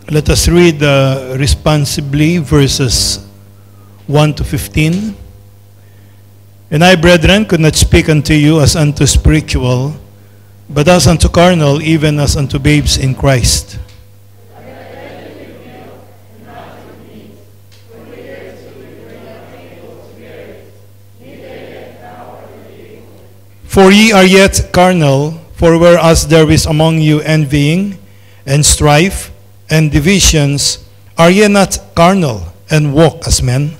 Let us read responsibly verses 1 to 15. And I, brethren, could not speak unto you as unto spiritual, but as unto carnal, even as unto babes in Christ. For ye are yet carnal, for whereas there is among you envying, and strife, and divisions, are ye not carnal, and walk as men?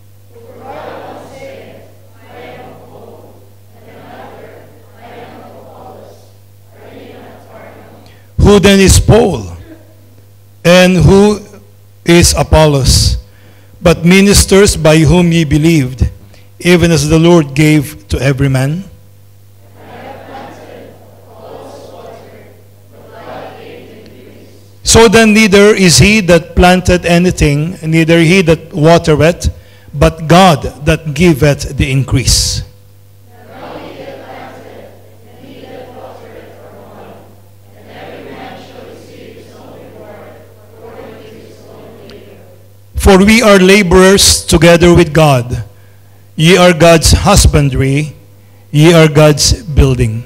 Who then is Paul? And who is Apollos? But ministers by whom ye believed, even as the Lord gave to every man? So then neither is he that planted anything, neither he that watereth, but God that giveth the increase. For we are laborers together with God. Ye are God's husbandry, ye are God's building.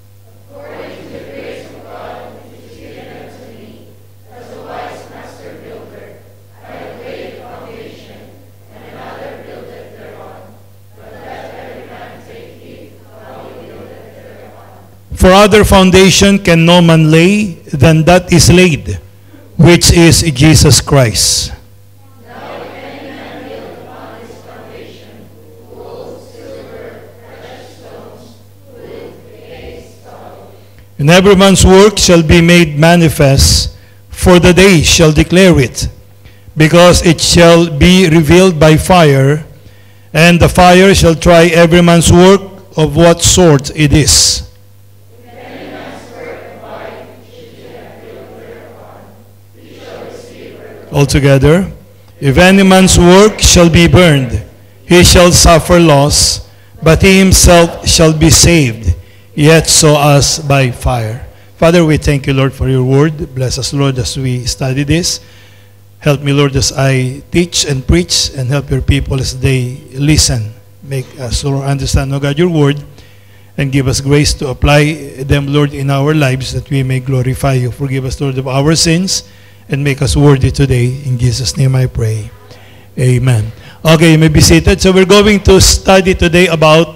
For other foundation can no man lay than that is laid, which is Jesus Christ. Now if any man build upon this foundation, gold, silver, precious stones, wood, hay, stubble. And every man's work shall be made manifest, for the day shall declare it, because it shall be revealed by fire, and the fire shall try every man's work of what sort it is. Altogether, if any man's work shall be burned, he shall suffer loss, but he himself shall be saved, yet so as by fire. Father, we thank you, Lord, for your word. Bless us, Lord, as we study this. Help me, Lord, as I teach and preach, and help your people as they listen. Make us, Lord, understand, O God, your word, and give us grace to apply them, Lord, in our lives, that we may glorify you. Forgive us, Lord, of our sins, and make us worthy today. In Jesus' name I pray. Amen. Okay, you may be seated. So we're going to study today about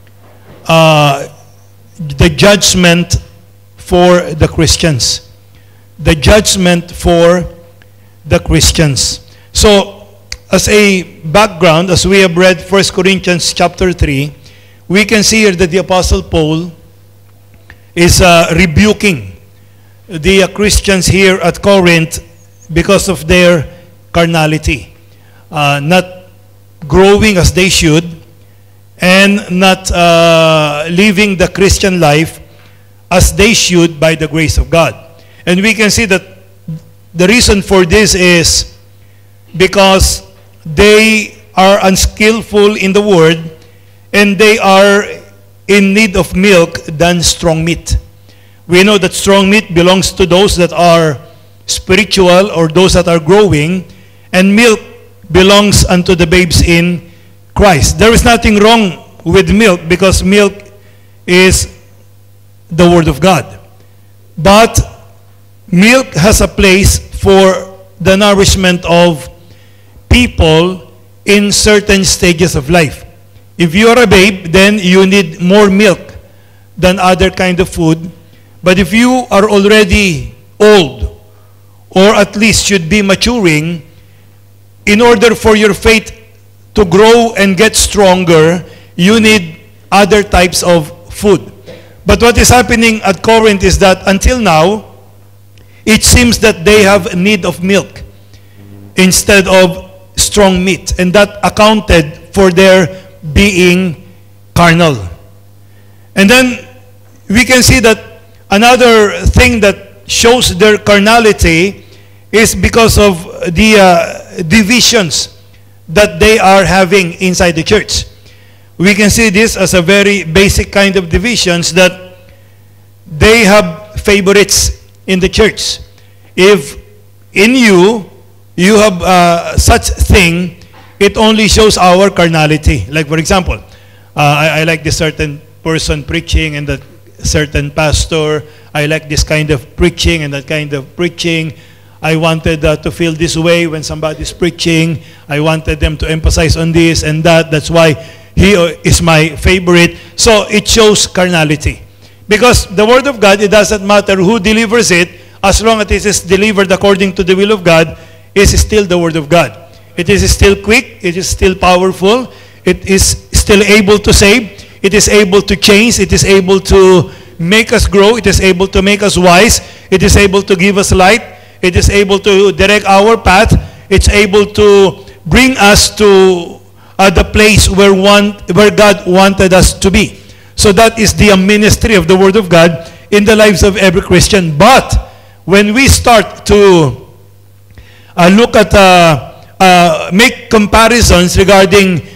the judgment for the Christians. The judgment for the Christians. So, as a background, as we have read 1 Corinthians chapter 3, we can see here that the Apostle Paul is rebuking the Christians here at Corinth because of their carnality, not growing as they should, and not living the Christian life as they should by the grace of God. And we can see that the reason for this is because they are unskillful in the word, and they are in need of milk than strong meat. We know that strong meat belongs to those that are spiritual or those that are growing, and milk belongs unto the babes in Christ. There is nothing wrong with milk because milk is the Word of God. But milk has a place for the nourishment of people in certain stages of life. If you are a babe, then you need more milk than other kind of food. But if you are already old, or at least should be maturing, in order for your faith to grow and get stronger, you need other types of food. But what is happening at Corinth is that until now, it seems that they have need of milk instead of strong meat. And that accounted for their being carnal. And then we can see that another thing that shows their carnality is because of the divisions that they are having inside the church. We can see this as a very basic kind of divisions, that they have favorites in the church. If in you, you have such thing, it only shows our carnality. Like for example, I like this certain person preaching and that certain pastor. I like this kind of preaching and that kind of preaching. I wanted to feel this way when somebody's preaching. I wanted them to emphasize on this and that. That's why he is my favorite. So it shows carnality. Because the Word of God, it doesn't matter who delivers it, as long as it is delivered according to the will of God, it is still the Word of God. It is still quick, it is still powerful, it is still able to save, it is able to change, it is able to make us grow, it is able to make us wise, it is able to give us light, it is able to direct our path, it's able to bring us to the place where God wanted us to be. So that is the ministry of the Word of God in the lives of every Christian. But when we start to look at, make comparisons regarding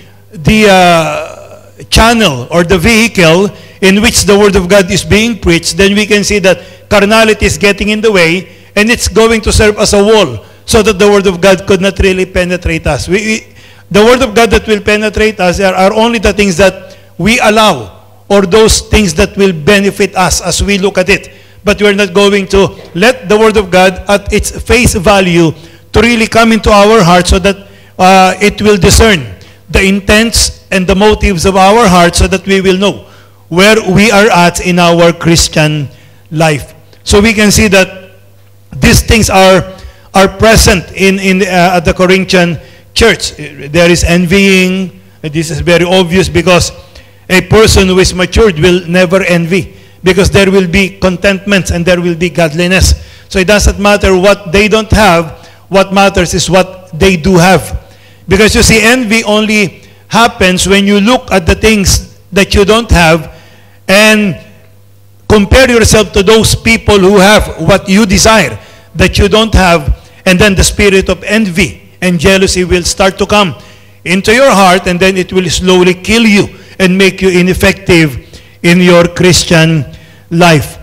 the channel or the vehicle in which the Word of God is being preached, then we can see that carnality is getting in the way, and it's going to serve as a wall so that the Word of God could not really penetrate us. The Word of God that will penetrate us are only the things that we allow, or those things that will benefit us as we look at it. But we're not going to let the Word of God at its face value to really come into our heart so that it will discern the intents and the motives of our heart so that we will know where we are at in our Christian life. So we can see that these things are present at the Corinthian church. There is envying. This is very obvious because a person who is matured will never envy, because there will be contentment and there will be godliness. So it doesn't matter what they don't have. What matters is what they do have. Because you see, envy only happens when you look at the things that you don't have and compare yourself to those people who have what you desire that you don't have, and then the spirit of envy and jealousy will start to come into your heart, and then it will slowly kill you and make you ineffective in your Christian life.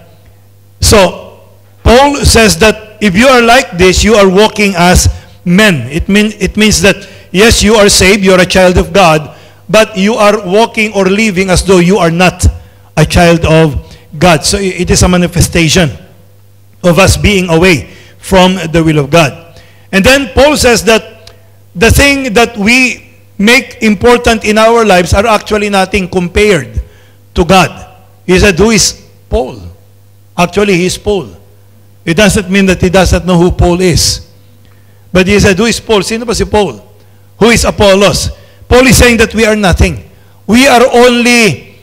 So, Paul says that if you are like this, you are walking as men. It means that, yes, you are saved, you are a child of God, but you are walking or living as though you are not a child of God. So it is a manifestation of us being away from the will of God. And then Paul says that the thing that we make important in our lives are actually nothing compared to God. He said, who is Paul? Actually, he is Paul. It doesn't mean that he doesn't know who Paul is. But he said, who is Paul? Sino ba si Paul? Who is Apollos? Paul is saying that we are nothing. We are only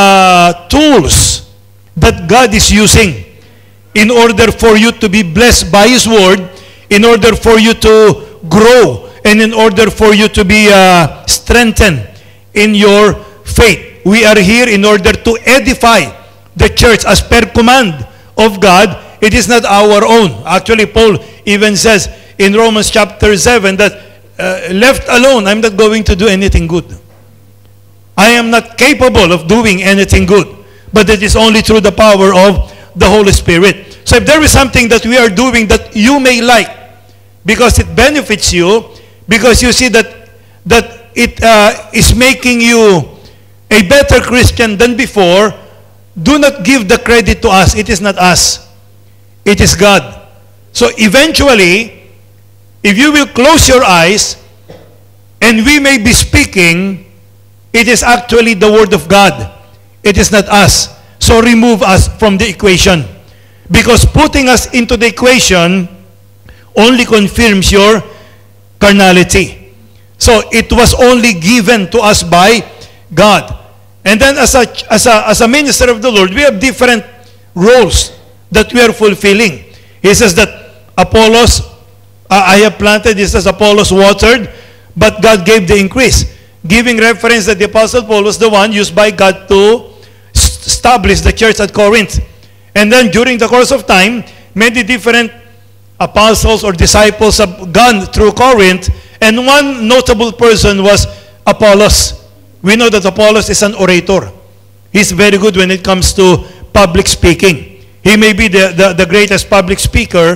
tools that God is using in order for you to be blessed by His Word, in order for you to grow, and in order for you to be strengthened in your faith. We are here in order to edify the church as per command of God. It is not our own. Actually, Paul even says in Romans chapter 7 that left alone, I'm not going to do anything good. I am not capable of doing anything good. But it is only through the power of the Holy Spirit. So if there is something that we are doing that you may like, because it benefits you, because you see that it is making you a better Christian than before, do not give the credit to us. It is not us. It is God. So eventually, if you will close your eyes, and we may be speaking, it is actually the Word of God. It is not us. So remove us from the equation. Because putting us into the equation only confirms your carnality. So it was only given to us by God. And then as a minister of the Lord, we have different roles that we are fulfilling. He says that Apollos, I have planted, he says Apollos watered, but God gave the increase. Giving reference that the Apostle Paul was the one used by God to establish the church at Corinth. And then during the course of time, many different apostles or disciples have gone through Corinth, and one notable person was Apollos. We know that Apollos is an orator. He's very good when it comes to public speaking. He may be the greatest public speaker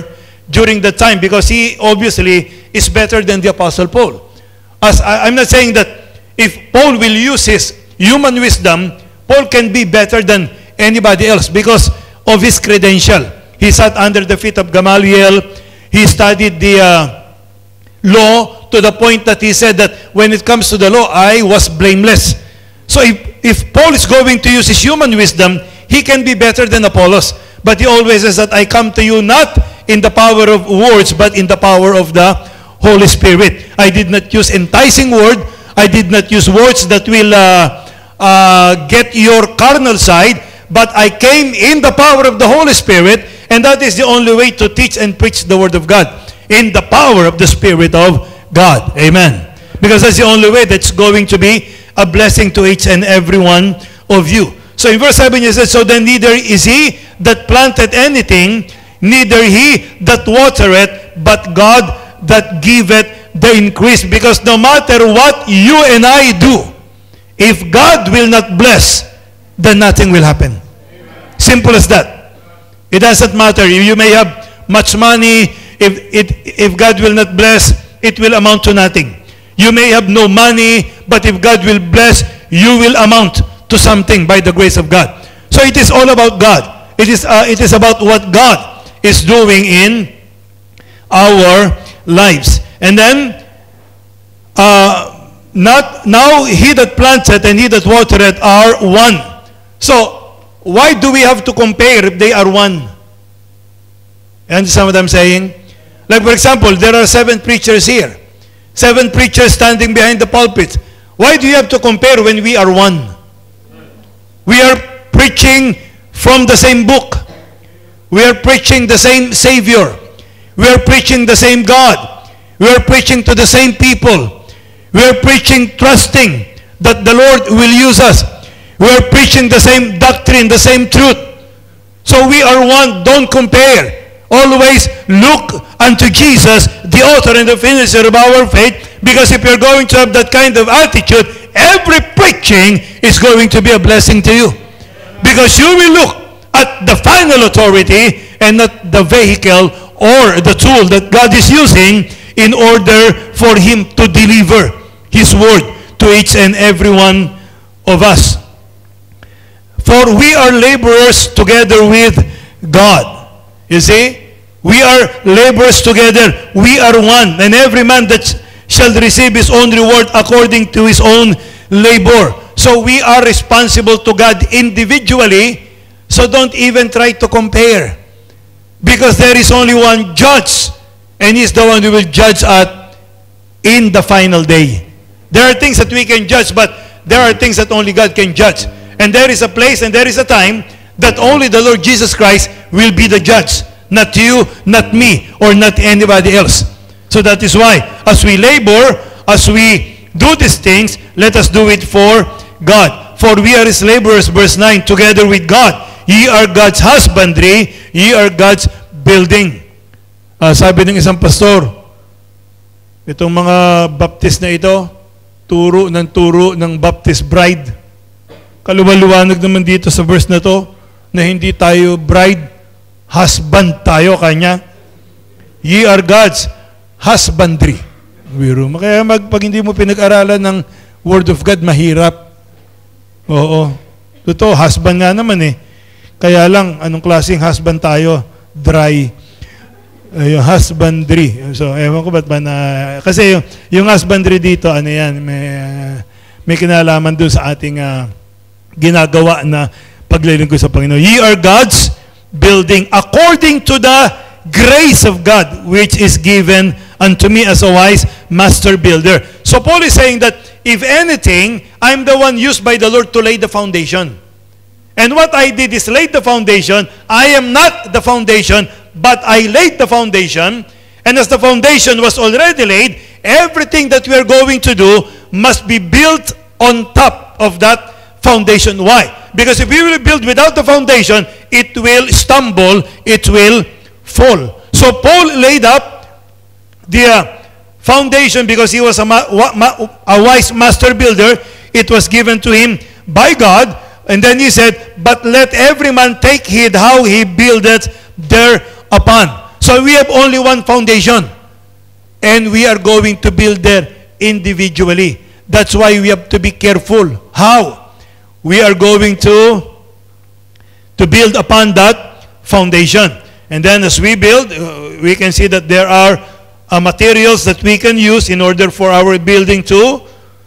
during that time because he obviously is better than the Apostle Paul. I'm not saying that if Paul will use his human wisdom, Paul can be better than anybody else because of his credential. He sat under the feet of Gamaliel. He studied the law to the point that he said that when it comes to the law, I was blameless. So if Paul is going to use his human wisdom, he can be better than Apollos. But he always says that I come to you not in the power of words, but in the power of the Holy Spirit. I did not use enticing word. I did not use words that will get your carnal side, but I came in the power of the Holy Spirit, and that is the only way to teach and preach the Word of God, in the power of the Spirit of God. Amen. Because that's the only way that's going to be a blessing to each and every one of you. So in verse 7 it says, so then neither is he that planted anything, neither he that watereth, but God that giveth the increase. Because no matter what you and I do, if God will not bless, then nothing will happen. Amen. Simple as that. It doesn't matter. You may have much money. If God will not bless, it will amount to nothing. You may have no money, but if God will bless, you will amount to something by the grace of God. So it is all about God. It is about what God is doing in our lives. And then, not now he that planteth and he that watereth are one. So, why do we have to compare if they are one? You understand what I'm saying? Like for example, there are 7 preachers here. 7 preachers standing behind the pulpit. Why do you have to compare when we are one? We are preaching from the same book. We are preaching the same Savior. We are preaching the same God. We are preaching to the same people. We are preaching trusting that the Lord will use us. We are preaching the same doctrine, the same truth. So we are one. Don't compare. Always look unto Jesus, the author and the finisher of our faith, because if you're going to have that kind of attitude, every preaching is going to be a blessing to you. Because you will look at the final authority and not the vehicle or the tool that God is using in order for Him to deliver His word to each and every one of us. For we are laborers together with God. You see? We are laborers together. We are one. And every man that shall receive his own reward according to his own labor. So we are responsible to God individually. So don't even try to compare. Because there is only one judge. And He's the one who will judge us in the final day. There are things that we can judge, but there are things that only God can judge. And there is a place and there is a time that only the Lord Jesus Christ will be the judge. Not you, not me, or not anybody else. So that is why, as we labor, as we do these things, let us do it for God. For we are His laborers, verse 9, together with God. Ye are God's husbandry, ye are God's building. Sabi ng isang pastor, itong mga baptist na ito, turo ng Baptist bride. Kaluwal-luwanag naman dito sa verse na to, na hindi tayo bride, husband tayo kanya. Ye are God's husbandry. Kaya pag hindi mo pinag-aralan ng Word of God, mahirap. Oo. Totoo, husband nga naman eh. Kaya lang, anong klaseng husband tayo? Dry. Husbandry. So, ewan ko ba't ba na... Kasi yung husbandry dito, ano yan, may kinalaman doon sa ating ginagawa na paglilingkod sa Panginoon. Ye are God's building according to the grace of God, which is given unto me as a wise master builder. So Paul is saying that, if anything, I'm the one used by the Lord to lay the foundation. And what I did is laid the foundation. I am not the foundation, but I laid the foundation. And as the foundation was already laid, everything that we are going to do must be built on top of that foundation. Why? Because if we will build without the foundation, it will stumble, it will fall. So Paul laid up the foundation because he was a wise master builder. It was given to him by God. And then he said, but let every man take heed how he buildeth thereupon. So we have only one foundation. And we are going to build there individually. That's why we have to be careful. How? We are going to build upon that foundation. And then as we build, we can see that there are materials that we can use in order for our building to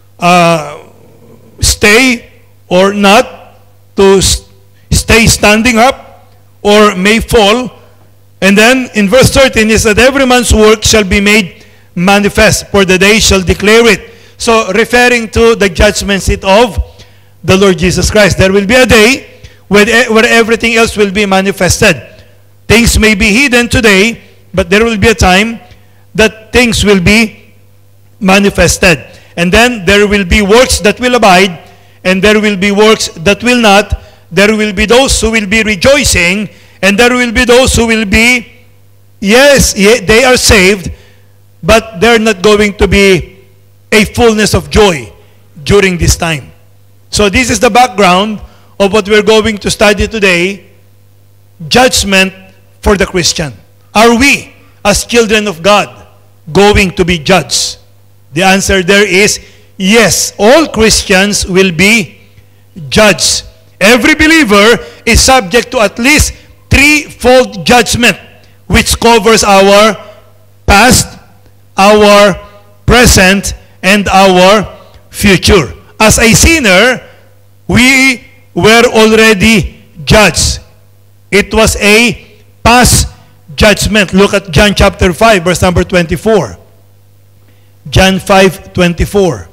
stay or not, to stay standing up or may fall. And then in verse 13 is that every man's work shall be made manifest, for the day shall declare it. So referring to the judgment seat of the Lord Jesus Christ. There will be a day where everything else will be manifested. Things may be hidden today, but there will be a time that things will be manifested. And then there will be works that will abide, and there will be works that will not. There will be those who will be rejoicing, and there will be those who will be, yes, they are saved, but they're not going to be a fullness of joy during this time. So this is the background of what we're going to study today, judgment for the Christian. Are we, as children of God, going to be judged? The answer there is yes. All Christians will be judged. Every believer is subject to at least threefold judgment, which covers our past, our present, and our future. As a sinner, we were already judged. It was a past judgment. Look at John chapter 5, verse number 24. John 5:24.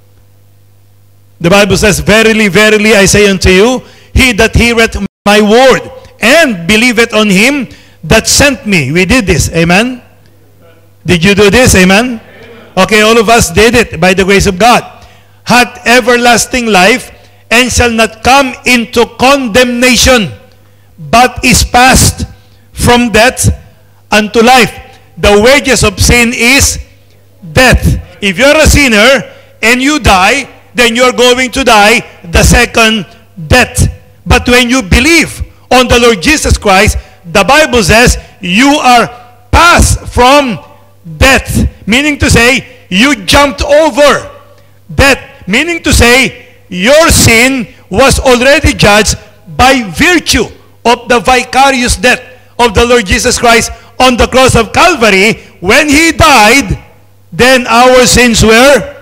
The Bible says, Verily, verily, I say unto you, he that heareth my word and believeth on him that sent me. We did this. Amen? Did you do this? Amen? Okay, all of us did it by the grace of God. Hath everlasting life, and shall not come into condemnation, but is passed from death unto life. The wages of sin is death. If you're a sinner and you die, then you're going to die the second death. But when you believe on the Lord Jesus Christ, the Bible says you are passed from death. Meaning to say, you jumped over death. Meaning to say, your sin was already judged by virtue of the vicarious death of the Lord Jesus Christ on the cross of Calvary. When He died, then our sins were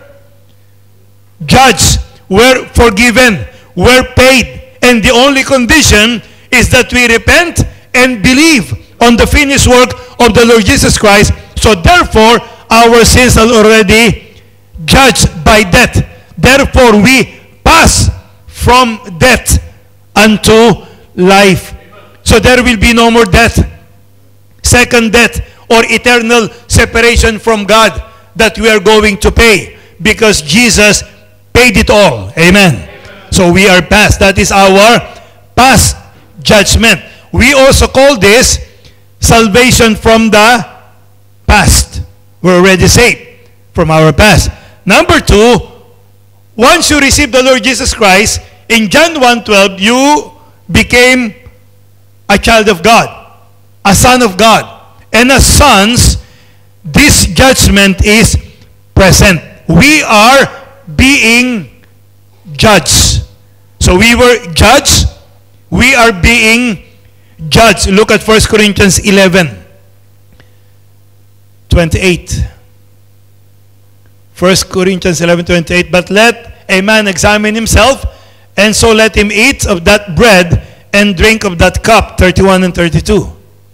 judged, were forgiven, were paid. And the only condition is that we repent and believe on the finished work of the Lord Jesus Christ. So therefore, our sins are already judged by death. Therefore, we pass from death unto life. So there will be no more death, second death, or eternal separation from God that we are going to pay, because Jesus paid it all. Amen. So we are past. That is our past judgment. We also call this salvation from the past. We're already saved from our past. Number two, once you receive the Lord Jesus Christ, in John 1:12, you became a child of God, a son of God. And as sons, this judgment is present. We are being judged. So we were judged. We are being judged. Look at 1 Corinthians 11:28. 1 Corinthians 11:28. But let a man examine himself, and so let him eat of that bread and drink of that cup. 31 and 32.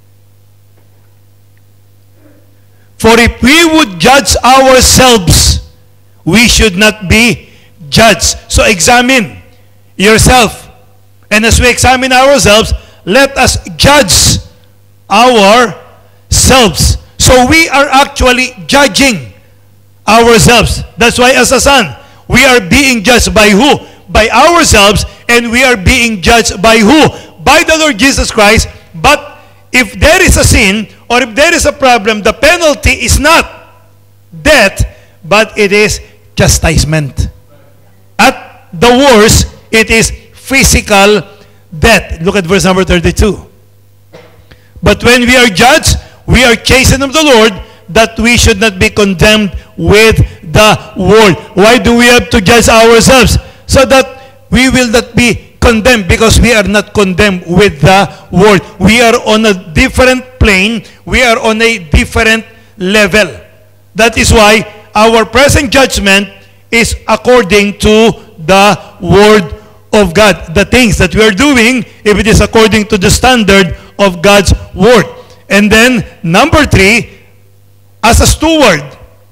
For if we would judge ourselves, we should not be judged. So examine yourself. And as we examine ourselves, let us judge ourselves. So we are actually judging ourselves. That's why as a son, we are being judged by who? By ourselves. And we are being judged by who? By the Lord Jesus Christ. But if there is a sin, or if there is a problem, the penalty is not death, but it is chastisement. At the worst, it is physical death. Look at verse number 32. But when we are judged, we are chastened of the Lord, that we should not be condemned with the world. Why do we have to judge ourselves? So that we will not be condemned, because we are not condemned with the world. We are on a different plane. We are on a different level. That is why our present judgment is according to the Word of God. The things that we are doing, if it is according to the standard of God's Word. And then, number 3, as a steward,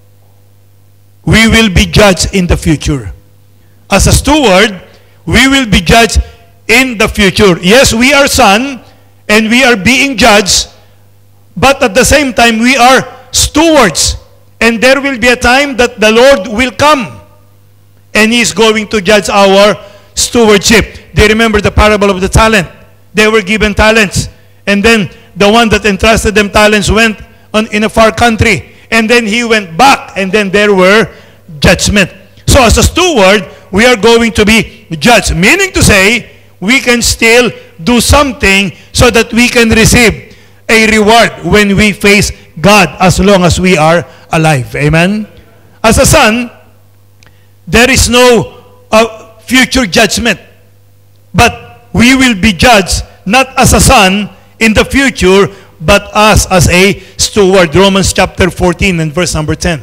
we will be judged in the future. As a steward, we will be judged in the future. Yes, we are son, and we are being judged, but at the same time, we are stewards. And there will be a time that the Lord will come, and He is going to judge our stewardship. Do you remember the parable of the talent? They were given talents, and then the one that entrusted them talents went in a far country, and then he went back, and then there were judgment. So as a steward, we are going to be judged, meaning to say, we can still do something so that we can receive a reward when we face God, as long as we are alive. Amen? As a son, there is no future judgment, but we will be judged not as a son in the future, but as a steward. Romans chapter 14 and verse number 10.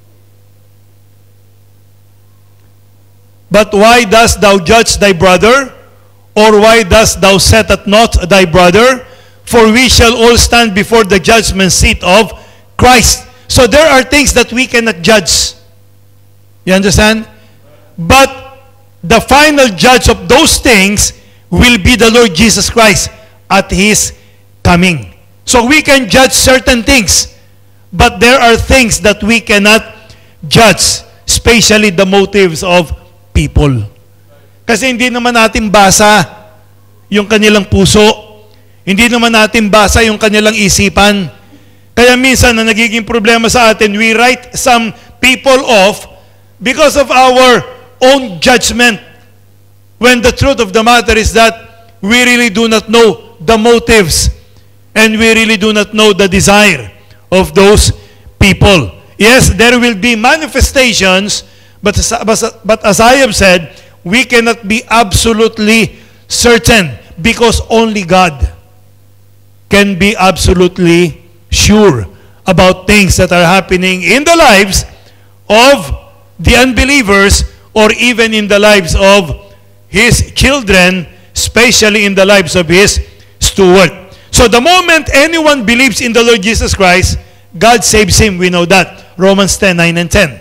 But why dost thou judge thy brother? Or why dost thou set at naught thy brother? For we shall all stand before the judgment seat of Christ. So there are things that we cannot judge. You understand? But the final judge of those things will be the Lord Jesus Christ at His coming. So we can judge certain things, but there are things that we cannot judge, especially the motives of people. Kasi hindi naman natin basa yung kanilang puso. Hindi naman natin basa yung kanilang isipan. Kaya minsan na nagiging problema sa atin, we write some people off because of our own judgment. When the truth of the matter is that we really do not know the motives, and we really do not know the desire of those people. Yes, there will be manifestations, but as I have said, we cannot be absolutely certain, because only God can be absolutely sure about things that are happening in the lives of the unbelievers, or even in the lives of His children, especially in the lives of His steward. So the moment anyone believes in the Lord Jesus Christ, God saves him. We know that. Romans 10, 9 and 10.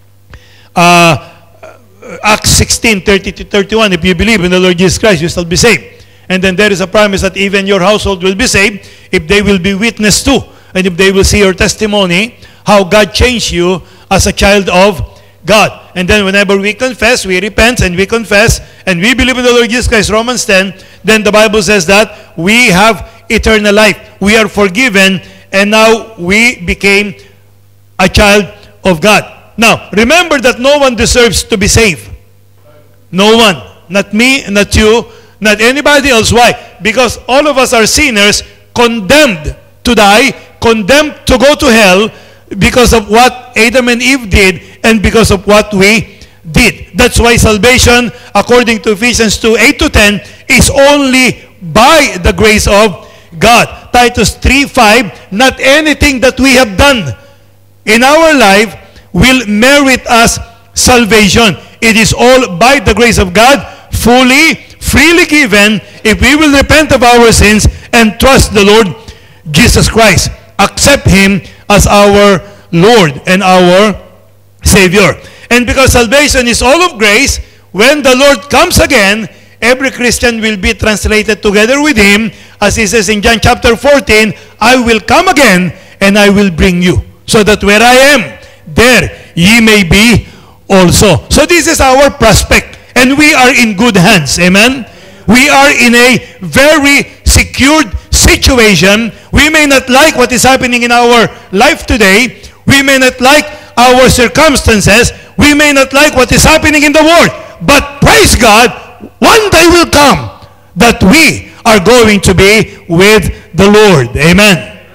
Acts 16, 30 to 31. If you believe in the Lord Jesus Christ, you shall be saved. And then there is a promise that even your household will be saved if they will be witness to, and if they will see your testimony, how God changed you as a child of God. And then whenever we confess, we repent and we confess, and we believe in the Lord Jesus Christ, Romans 10, then the Bible says that we have eternal life. We are forgiven, and now we became a child of God. Now, remember that no one deserves to be saved. No one. Not me, not you, not anybody else. Why? Because all of us are sinners, condemned to die, condemned to go to hell, because of what Adam and Eve did, and because of what we did. That's why salvation, according to Ephesians 2, 8 to 10, is only by the grace of God. Titus 3, 5, not anything that we have done in our life will merit us salvation. It is all by the grace of God, fully, freely given, if we will repent of our sins and trust the Lord Jesus Christ. Accept Him as our Lord and our Savior. And because salvation is all of grace, when the Lord comes again, every Christian will be translated together with Him, as He says in John chapter 14, I will come again, and I will bring you, so that where I am, there ye may be also. So this is our prospect, and we are in good hands. Amen? We are in a very secured situation. We may not like what is happening in our life today. We may not like our circumstances. We may not like what is happening in the world. But praise God, one day will come that we are going to be with the Lord. Amen.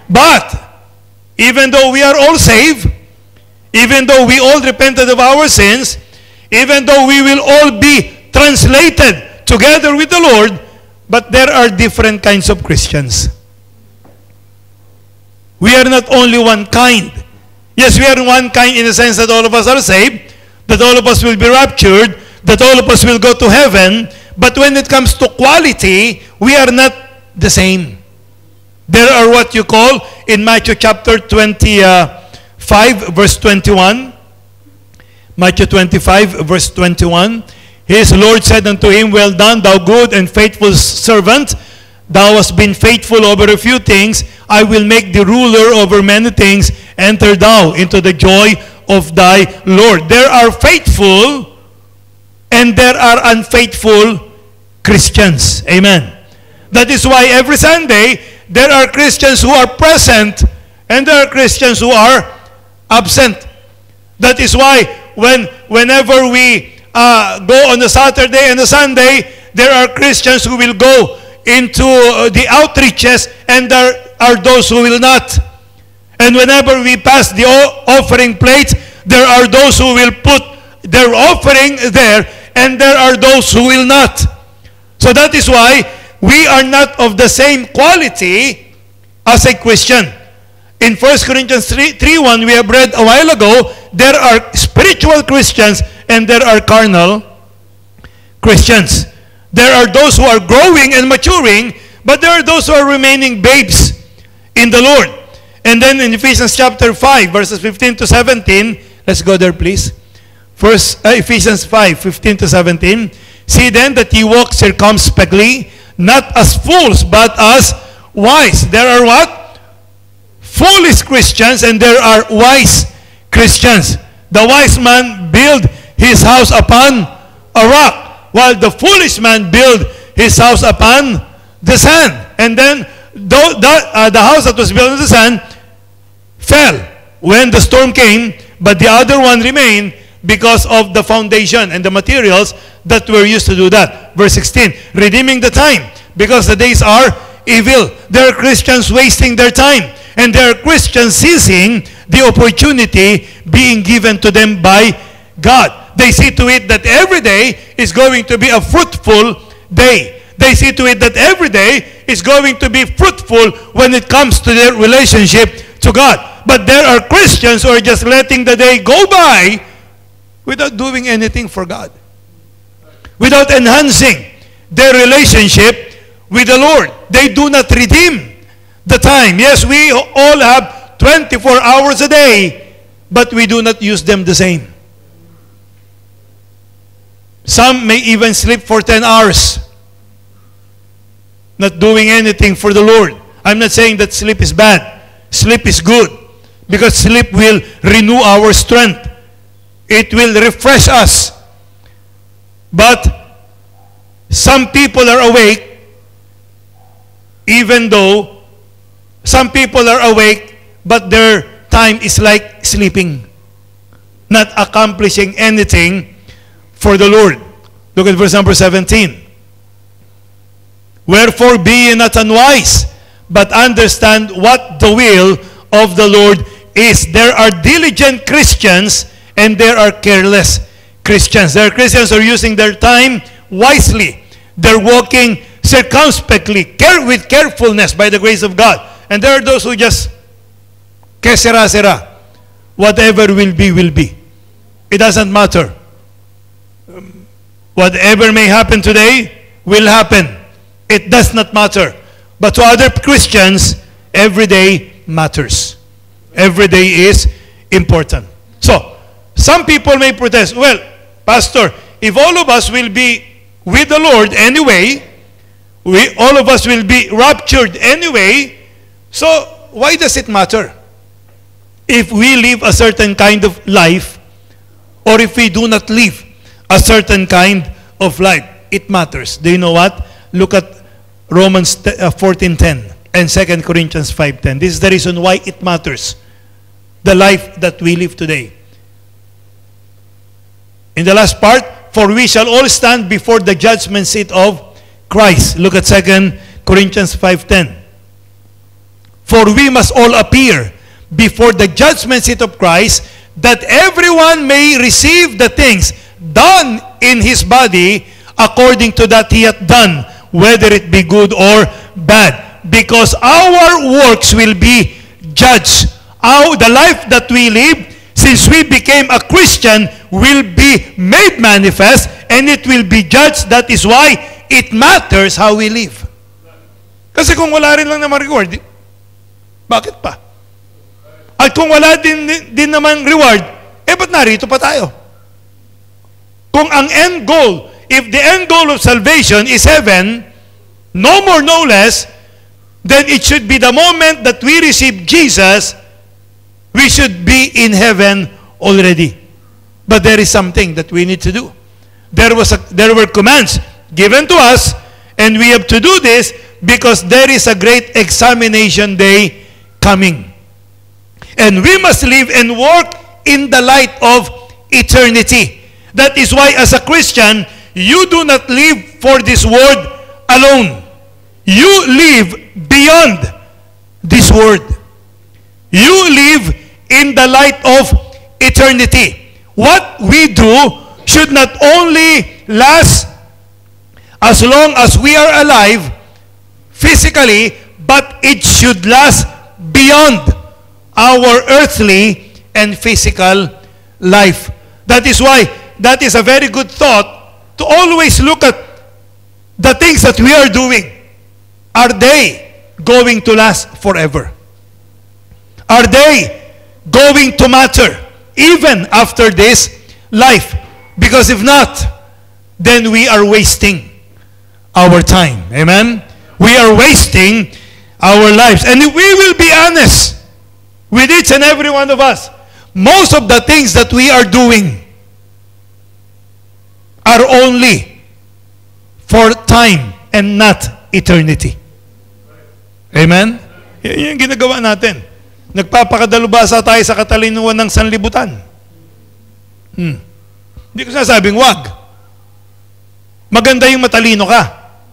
But even though we are all saved, even though we all repented of our sins, even though we will all be translated together with the Lord, but there are different kinds of Christians. We are not only one kind. Yes, we are one kind in the sense that all of us are saved, that all of us will be raptured, that all of us will go to heaven, but when it comes to quality, we are not the same. There are what you call, in Matthew chapter 25, verse 21, Matthew 25, verse 21, his Lord said unto him, Well done, thou good and faithful servant. Thou hast been faithful over a few things. I will make thee ruler over many things. Enter thou into the joy of thy Lord. There are faithful and there are unfaithful Christians. Amen. That is why every Sunday, there are Christians who are present and there are Christians who are absent. That is why whenever we go on a Saturday and a Sunday, there are Christians who will go into the outreaches and there are those who will not. And whenever we pass the offering plate, there are those who will put their offering there and there are those who will not. So that is why we are not of the same quality as a Christian. In 1 Corinthians 3:1, we have read a while ago, there are spiritual Christians and there are carnal Christians. There are those who are growing and maturing, but there are those who are remaining babes in the Lord. And then in Ephesians chapter 5, verses 15 to 17, let's go there please. First, Ephesians 5, 15 to 17. See then that ye walk circumspectly, not as fools, but as wise. There are what? Foolish Christians and there are wise Christians. The wise man build his house upon a rock, while the foolish man build his house upon the sand. And then the house that was built on the sand fell when the storm came, but the other one remained because of the foundation and the materials that were used to do that. Verse 16, redeeming the time, because the days are evil. There are Christians wasting their time, and there are Christians seizing the opportunity being given to them by God. They see to it that every day is going to be a fruitful day. They see to it that every day is going to be fruitful when it comes to their relationship to God. But there are Christians who are just letting the day go by without doing anything for God, without enhancing their relationship with the Lord. They do not redeem the time. Yes, we all have 24 hours a day, but we do not use them the same. Some may even sleep for 10 hours, not doing anything for the Lord. I'm not saying that sleep is bad. Sleep is good, because sleep will renew our strength. It will refresh us. But some people are awake, even though some people are awake, but their time is like sleeping, not accomplishing anything for the Lord. Look at verse number 17. Wherefore be ye not unwise, but understand what the will of the Lord is. There are diligent Christians and there are careless Christians. There are Christians who are using their time wisely. They're walking circumspectly, with carefulness by the grace of God. And there are those who just, que sera, sera. Whatever will be, will be. It doesn't matter. Whatever may happen today will happen. It does not matter. But to other Christians, every day matters. Every day is important. So, some people may protest, well, Pastor, if all of us will be with the Lord anyway, all of us will be raptured anyway, so why does it matter if we live a certain kind of life or if we do not live a certain kind of life? It matters. Do you know what? Look at Romans 14:10 and 2 Corinthians 5:10. This is the reason why it matters, the life that we live today. In the last part, for we shall all stand before the judgment seat of Christ. Look at 2 Corinthians 5:10. For we must all appear before the judgment seat of Christ, that everyone may receive the things done in his body according to that he hath done, whether it be good or bad. Because our works will be judged. The life that we live, since we became a Christian, will be made manifest, and it will be judged. That is why it matters how we live. Kasi kung wala rin lang naman reward, bakit pa? At kung wala din naman reward, ba't narito pa tayo? Kung ang end goal, if the end goal of salvation is heaven, no more, no less, then it should be the moment that we receive Jesus, we should be in heaven already. But there is something that we need to do. There were commands given to us, and we have to do this because there is a great examination day coming. And we must live and work in the light of eternity. That is why as a Christian, you do not live for this world alone. You live beyond this world. You live in the light of eternity. What we do should not only last as long as we are alive physically, but it should last beyond our earthly and physical life. That is why that is a very good thought to always look at the things that we are doing. Are they going to last forever? Are they going to matter even after this life? Because if not, then we are wasting our time. Amen? We are wasting our lives. And if we will be honest with each and every one of us, most of the things that we are doing are only for time and not eternity. Amen? Yan yung ginagawa natin. Nagpapakadalubasa tayo sa katalinuhan ng sanlibutan. Hindi ko sasabing wag. Maganda yung matalino ka.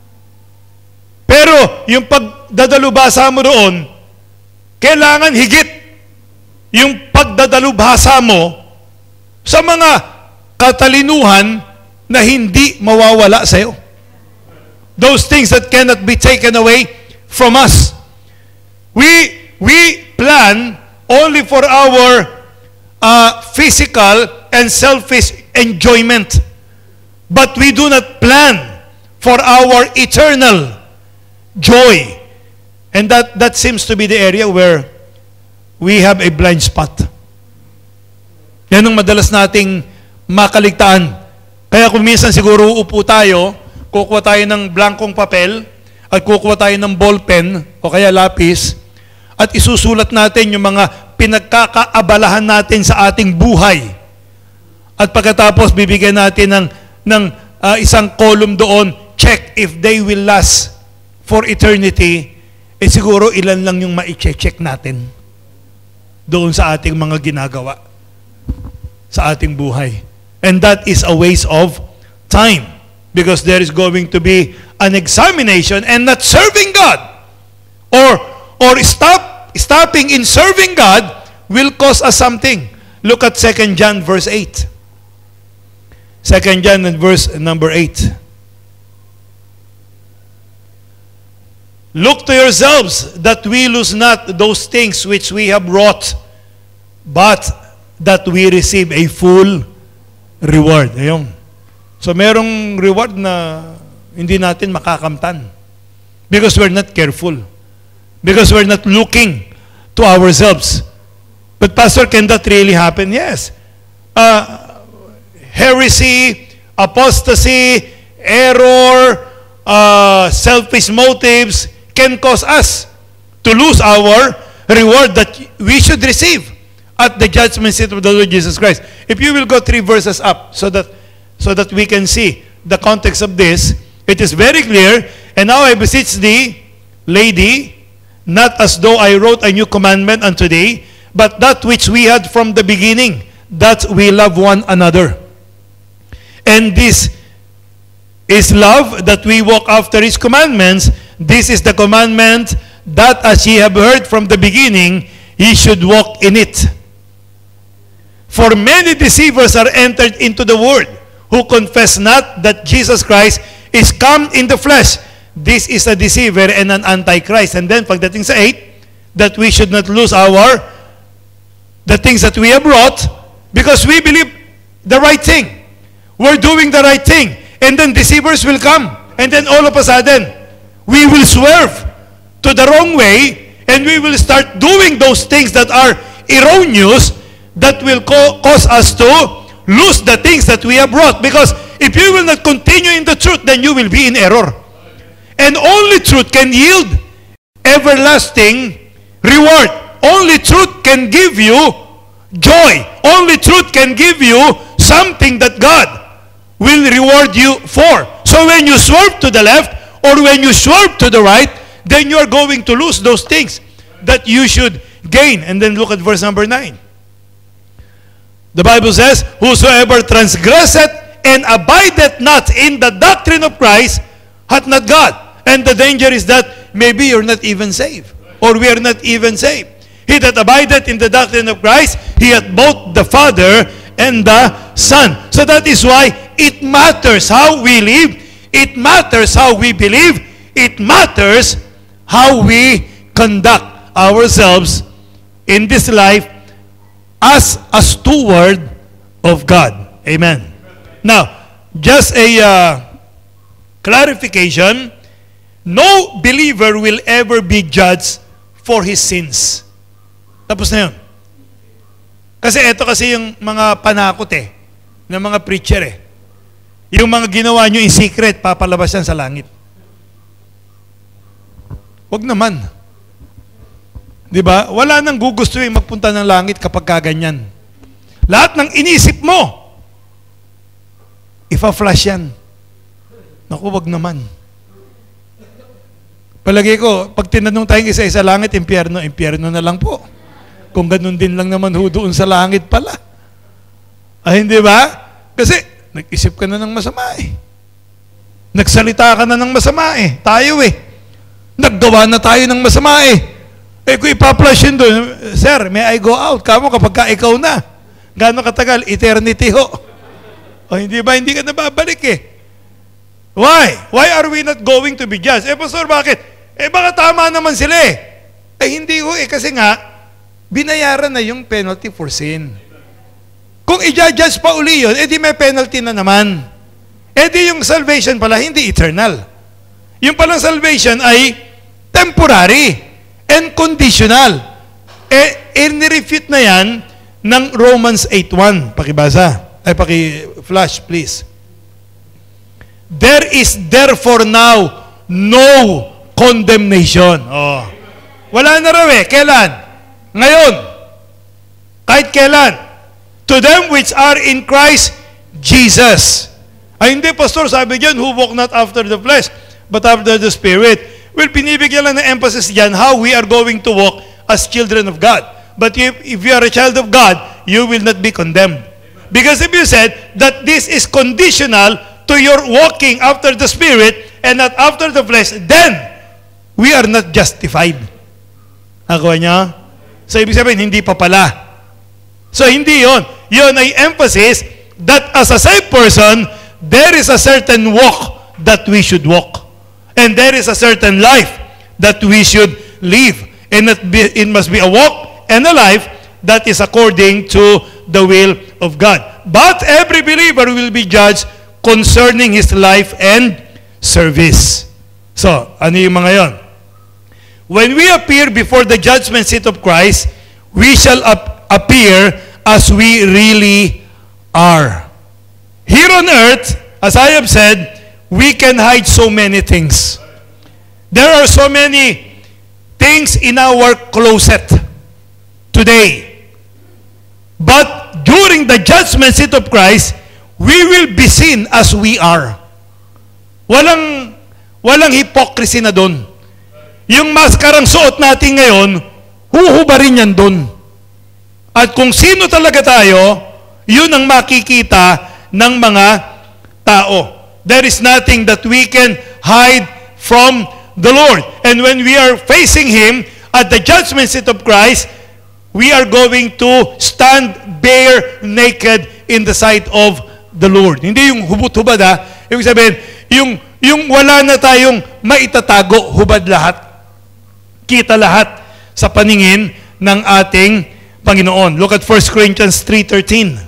Pero yung pagdadalubasa mo doon, kailangan higit yung pagdadalubhasa mo sa mga katalinuhan na hindi mawawala sa iyo. Those things that cannot be taken away from us. We plan only for our physical and selfish enjoyment. But we do not plan for our eternal joy. And that seems to be the area where we have a blind spot. Yan ang madalas nating makaligtaan. Kaya kung minsan siguro uupo tayo, kukuha tayo ng blankong papel, at kukuha tayo ng ballpen, o kaya lapis, at isusulat natin yung mga pinagkakaabalahan natin sa ating buhay. At pagkatapos, bibigyan natin ng isang column doon, check if they will last for eternity, siguro ilan lang yung ma-check natin doon sa ating mga ginagawa sa ating buhay. And that is a waste of time because there is going to be an examination, and not serving God or stopping in serving God will cost us something. Look at 2 John verse 8. 2 John and verse number 8. Look to yourselves that we lose not those things which we have wrought, but that we receive a full reward. Ayun. So merong reward na hindi natin makakamtan because we're not careful, because we're not looking to ourselves. But Pastor, can that really happen? Yes. Heresy, apostasy, error, selfish motives can cause us to lose our reward that we should receive at the judgment seat of the Lord Jesus Christ. If you will go 3 verses up so that we can see the context of this, it is very clear. And now I beseech thee, lady, not as though I wrote a new commandment unto thee, but that which we had from the beginning, that we love one another. And this is love, that we walk after his commandments. This is the commandment that as ye have heard from the beginning, ye should walk in it. For many deceivers are entered into the world, who confess not that Jesus Christ is come in the flesh. This is a deceiver and an antichrist. And then pagdating sa 8, that we should not lose the things that we have brought, because we believe the right thing. We're doing the right thing. And then deceivers will come. And then all of a sudden, we will swerve to the wrong way, and we will start doing those things that are erroneous, that will cause us to lose the things that we have brought. Because if you will not continue in the truth, then you will be in error. And only truth can yield everlasting reward. Only truth can give you joy. Only truth can give you something that God will reward you for. So when you swerve to the left, or when you swerve to the right, then you are going to lose those things that you should gain. And then look at verse number 9. The Bible says, whosoever transgresseth and abideth not in the doctrine of Christ hath not God. And the danger is that maybe you're not even saved, or we are not even saved. He that abideth in the doctrine of Christ, he hath both the Father and the Son. So that is why it matters how we live. It matters how we believe. It matters how we conduct ourselves in this life as a steward of God. Amen. Now, just a clarification. No believer will ever be judged for his sins. Tapos na yun. Kasi ito kasi yung mga panakot ng mga preacher Yung mga ginawa nyo in secret, papalabas yan sa langit. Wag naman. Di ba? Wala nang gugustuhin magpunta ng langit kapag kaganyan. Lahat ng inisip mo, ipa-flash yan. Naku, wag naman. Palagi ko, pag tinanong tayong isa-isa langit, impyerno, impyerno na lang po. Kung ganun din lang naman doon sa langit pala. Ay, hindi ba? Kasi, nag-isip ka na ng masama Nagsalita ka na ng masama Tayo Naggawa na tayo ng masama kung ipa-flash yun doon, sir, may I go out? Kamo kapag ka ikaw na. Gano'ng katagal? Eternity ho. O hindi ba? Hindi ka na babalik Why? Why are we not going to be judged? Pastor, bakit? Baka tama naman sila hindi ho kasi nga, binayaran na yung penalty for sin. Kung i-judge pa uli yun, di may penalty na naman. Di yung salvation pala, hindi eternal. Yung palang salvation ay temporary and conditional. In-refute na yan ng Romans 8:1. Pakibasa. Paki-flash, please. There is therefore now no condemnation. Wala na raw Kailan? Ngayon. Kahit kailan? To them which are in Christ Jesus. Ay hindi, Pastor, sabi diyan, who walk not after the flesh, but after the Spirit. Well, pinibigyan lang ng emphasis diyan how we are going to walk as children of God. But if you are a child of God, you will not be condemned. Because if you said that this is conditional to your walking after the Spirit and not after the flesh, then we are not justified. Nakuha niya? So, ibig sabihin, hindi pa pala. So, hindi yon. Yon ay emphasis that as a saved person, there is a certain walk that we should walk. And there is a certain life that we should live. And it must be a walk and a life that is according to the will of God. But every believer will be judged concerning his life and service. So, ano yung mga yon? When we appear before the judgment seat of Christ, we shall appear as we really are. Here on earth, as I have said, we can hide so many things. There are so many things in our closet today. But during the judgment seat of Christ, we will be seen as we are. Walang hypocrisy na doon. Yung maskarang suot natin ngayon, huhubarin yan doon. At kung sino talaga tayo, yun ang makikita ng mga tao. There is nothing that we can hide from the Lord. And when we are facing Him at the judgment seat of Christ, we are going to stand bare naked in the sight of the Lord. Hindi yung hubot-hubad Ibig sabihin, yung wala na tayong maitatago, hubad lahat. Kita lahat sa paningin ng ating Panginoon. Look at 1 Corinthians 3:13.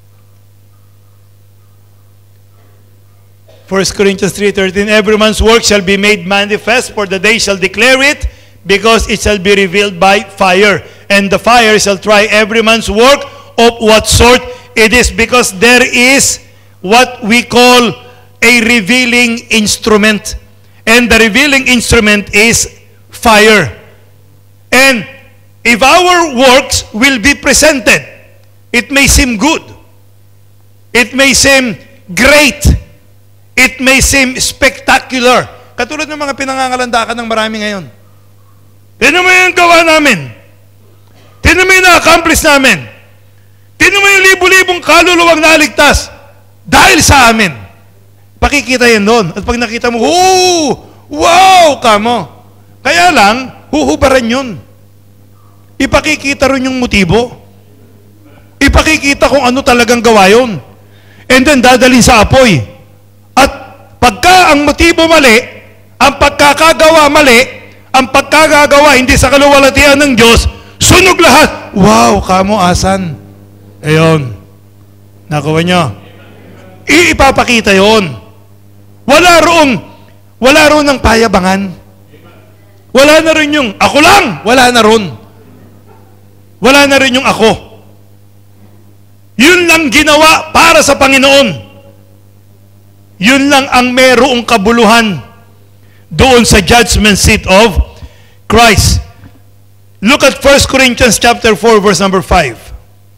1 Corinthians 3:13, every man's work shall be made manifest, for the day shall declare it, because it shall be revealed by fire. And the fire shall try every man's work of what sort it is, because there is what we call a revealing instrument. And the revealing instrument is fire. And if our works will be presented, it may seem good. It may seem great. It may seem spectacular. Katulad ng mga pinangangalandakan ng marami ngayon. Tignan mo yung gawa namin. Tignan mo yung na-accomplish namin. Tignan mo yung libu-libong kaluluwang naligtas dahil sa amin. Pakikita yan doon. At pag nakita mo, wow, kamo. Kaya lang, huhubaran yun. Ipakikita rin yung motibo. Ipakikita kung ano talagang gawa yun. And then dadalhin sa apoy. At pagka ang motibo mali, ang pagkakagawa mali, ang pagkakagawa hindi sa kaluwalhatian ng Diyos, sunog lahat. Wow, kamo asan? Ayun. Nakuha nyo? Ipapakita yon. Wala roon ng payabangan. Wala na rin yung ako lang. Wala na ron. Wala na rin yung ako. Yun lang ginawa para sa Panginoon. Yun lang ang merong kabuluhan doon sa judgment seat of Christ. Look at 1 Corinthians chapter 4 verse number 5.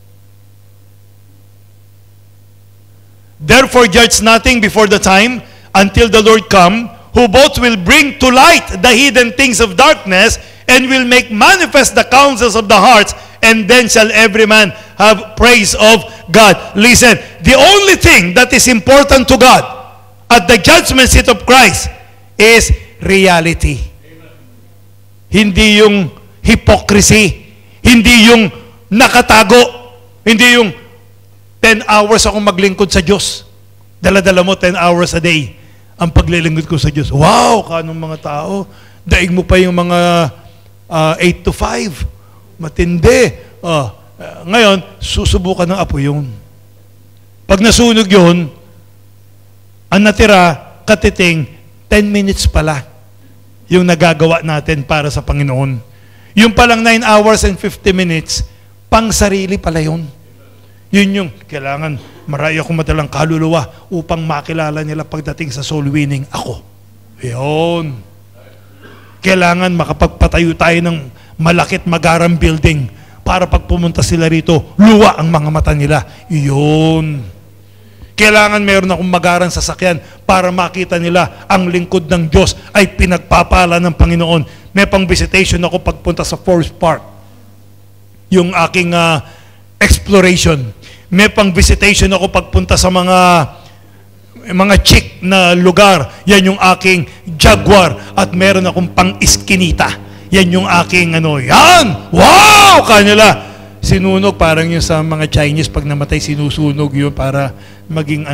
Therefore judge nothing before the time until the Lord come, who both will bring to light the hidden things of darkness and will make manifest the counsels of the hearts, and then shall every man have praise of God. Listen, the only thing that is important to God at the judgment seat of Christ is reality. Hindi yung hypocrisy. Hindi yung nakatago. Hindi yung 10 hours akong maglingkod sa Diyos. Dala-dala mo 10 hours a day ang paglilingkod ko sa Diyos. Wow, kanong mga tao. Daig mo pa yung mga 8 to 5. Matindi. Ngayon, susubukan ng apo yun. Pag nasunog yun, ang natira, katiting, 10 minutes pala yung nagagawa natin para sa Panginoon. Yung palang 9 hours and 50 minutes, pang sarili pala yun. Yun yung kailangan marami akong madalang kaluluwa upang makilala nila pagdating sa soul winning ako. Yun. Kailangan makapagpatayo tayo ng malakit magarang building para pag pumunta sila rito, luwa ang mga mata nila. Yun. Kailangan meron akong magarang sasakyan para makita nila ang lingkod ng Diyos ay pinagpapala ng Panginoon. May pang visitation ako pagpunta sa Forest Park. Yung aking exploration. May pang visitation ako pagpunta sa mga chic na lugar. Yan yung aking Jaguar. At meron akong pang Iskinita. Yan yung aking yan! Wow! Kanila. Sinunog parang yung sa mga Chinese pag namatay sinusunog yun para maging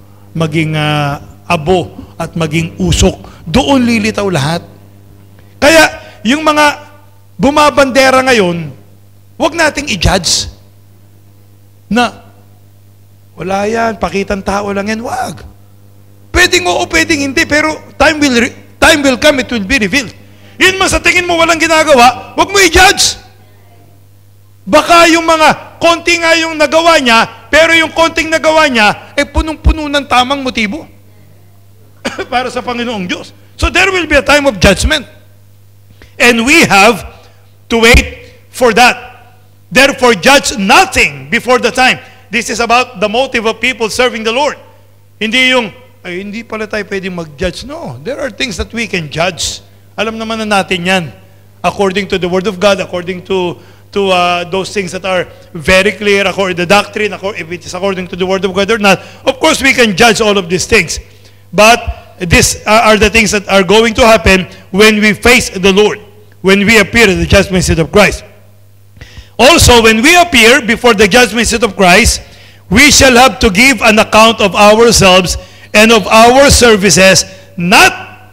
abo at maging usok. Doon lilitaw lahat. Kaya yung mga bumabandera ngayon, wag nating i-judge na wala yan, pakitang tao lang yan, wag. Pwedeng oo, pwedeng hindi, pero time will come, it will be revealed. Yun man sa tingin mo walang ginagawa, wag mo i-judge. Baka yung mga konti nga yung nagawa niya, pero yung konting nagawa niya, punong-puno ng tamang motibo para sa Panginoong Diyos. So there will be a time of judgment. And we have to wait for that. Therefore, judge nothing before the time. This is about the motive of people serving the Lord. Hindi yung, hindi pala tayo pwedeng mag-judge. No, there are things that we can judge. Alam naman na natin yan. According to the Word of God, according to those things that are very clear, according to the doctrine, if it is according to the Word of God or not. Of course, we can judge all of these things. But these are the things that are going to happen when we face the Lord, when we appear at the judgment seat of Christ. Also, when we appear before the judgment seat of Christ, we shall have to give an account of ourselves and of our services, not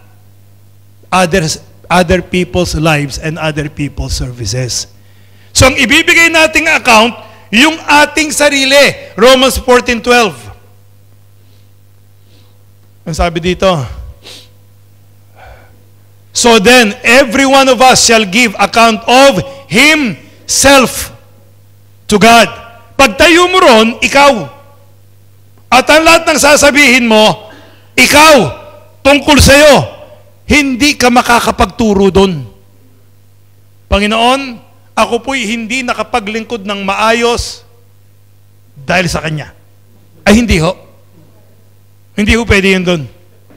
other people's lives and other people's services. So, ang ibibigay nating account, yung ating sarili. Romans 14:12. Ang sabi dito, so then, every one of us shall give account of himself to God. Pagtayo mo ron, ikaw. At ang lahat ng sasabihin mo, ikaw, tungkol sa'yo, hindi ka makakapagturo doon. Panginoon, ako po'y hindi nakapaglingkod ng maayos dahil sa Kanya. Ay, hindi ho. Hindi ho pwede yun doon.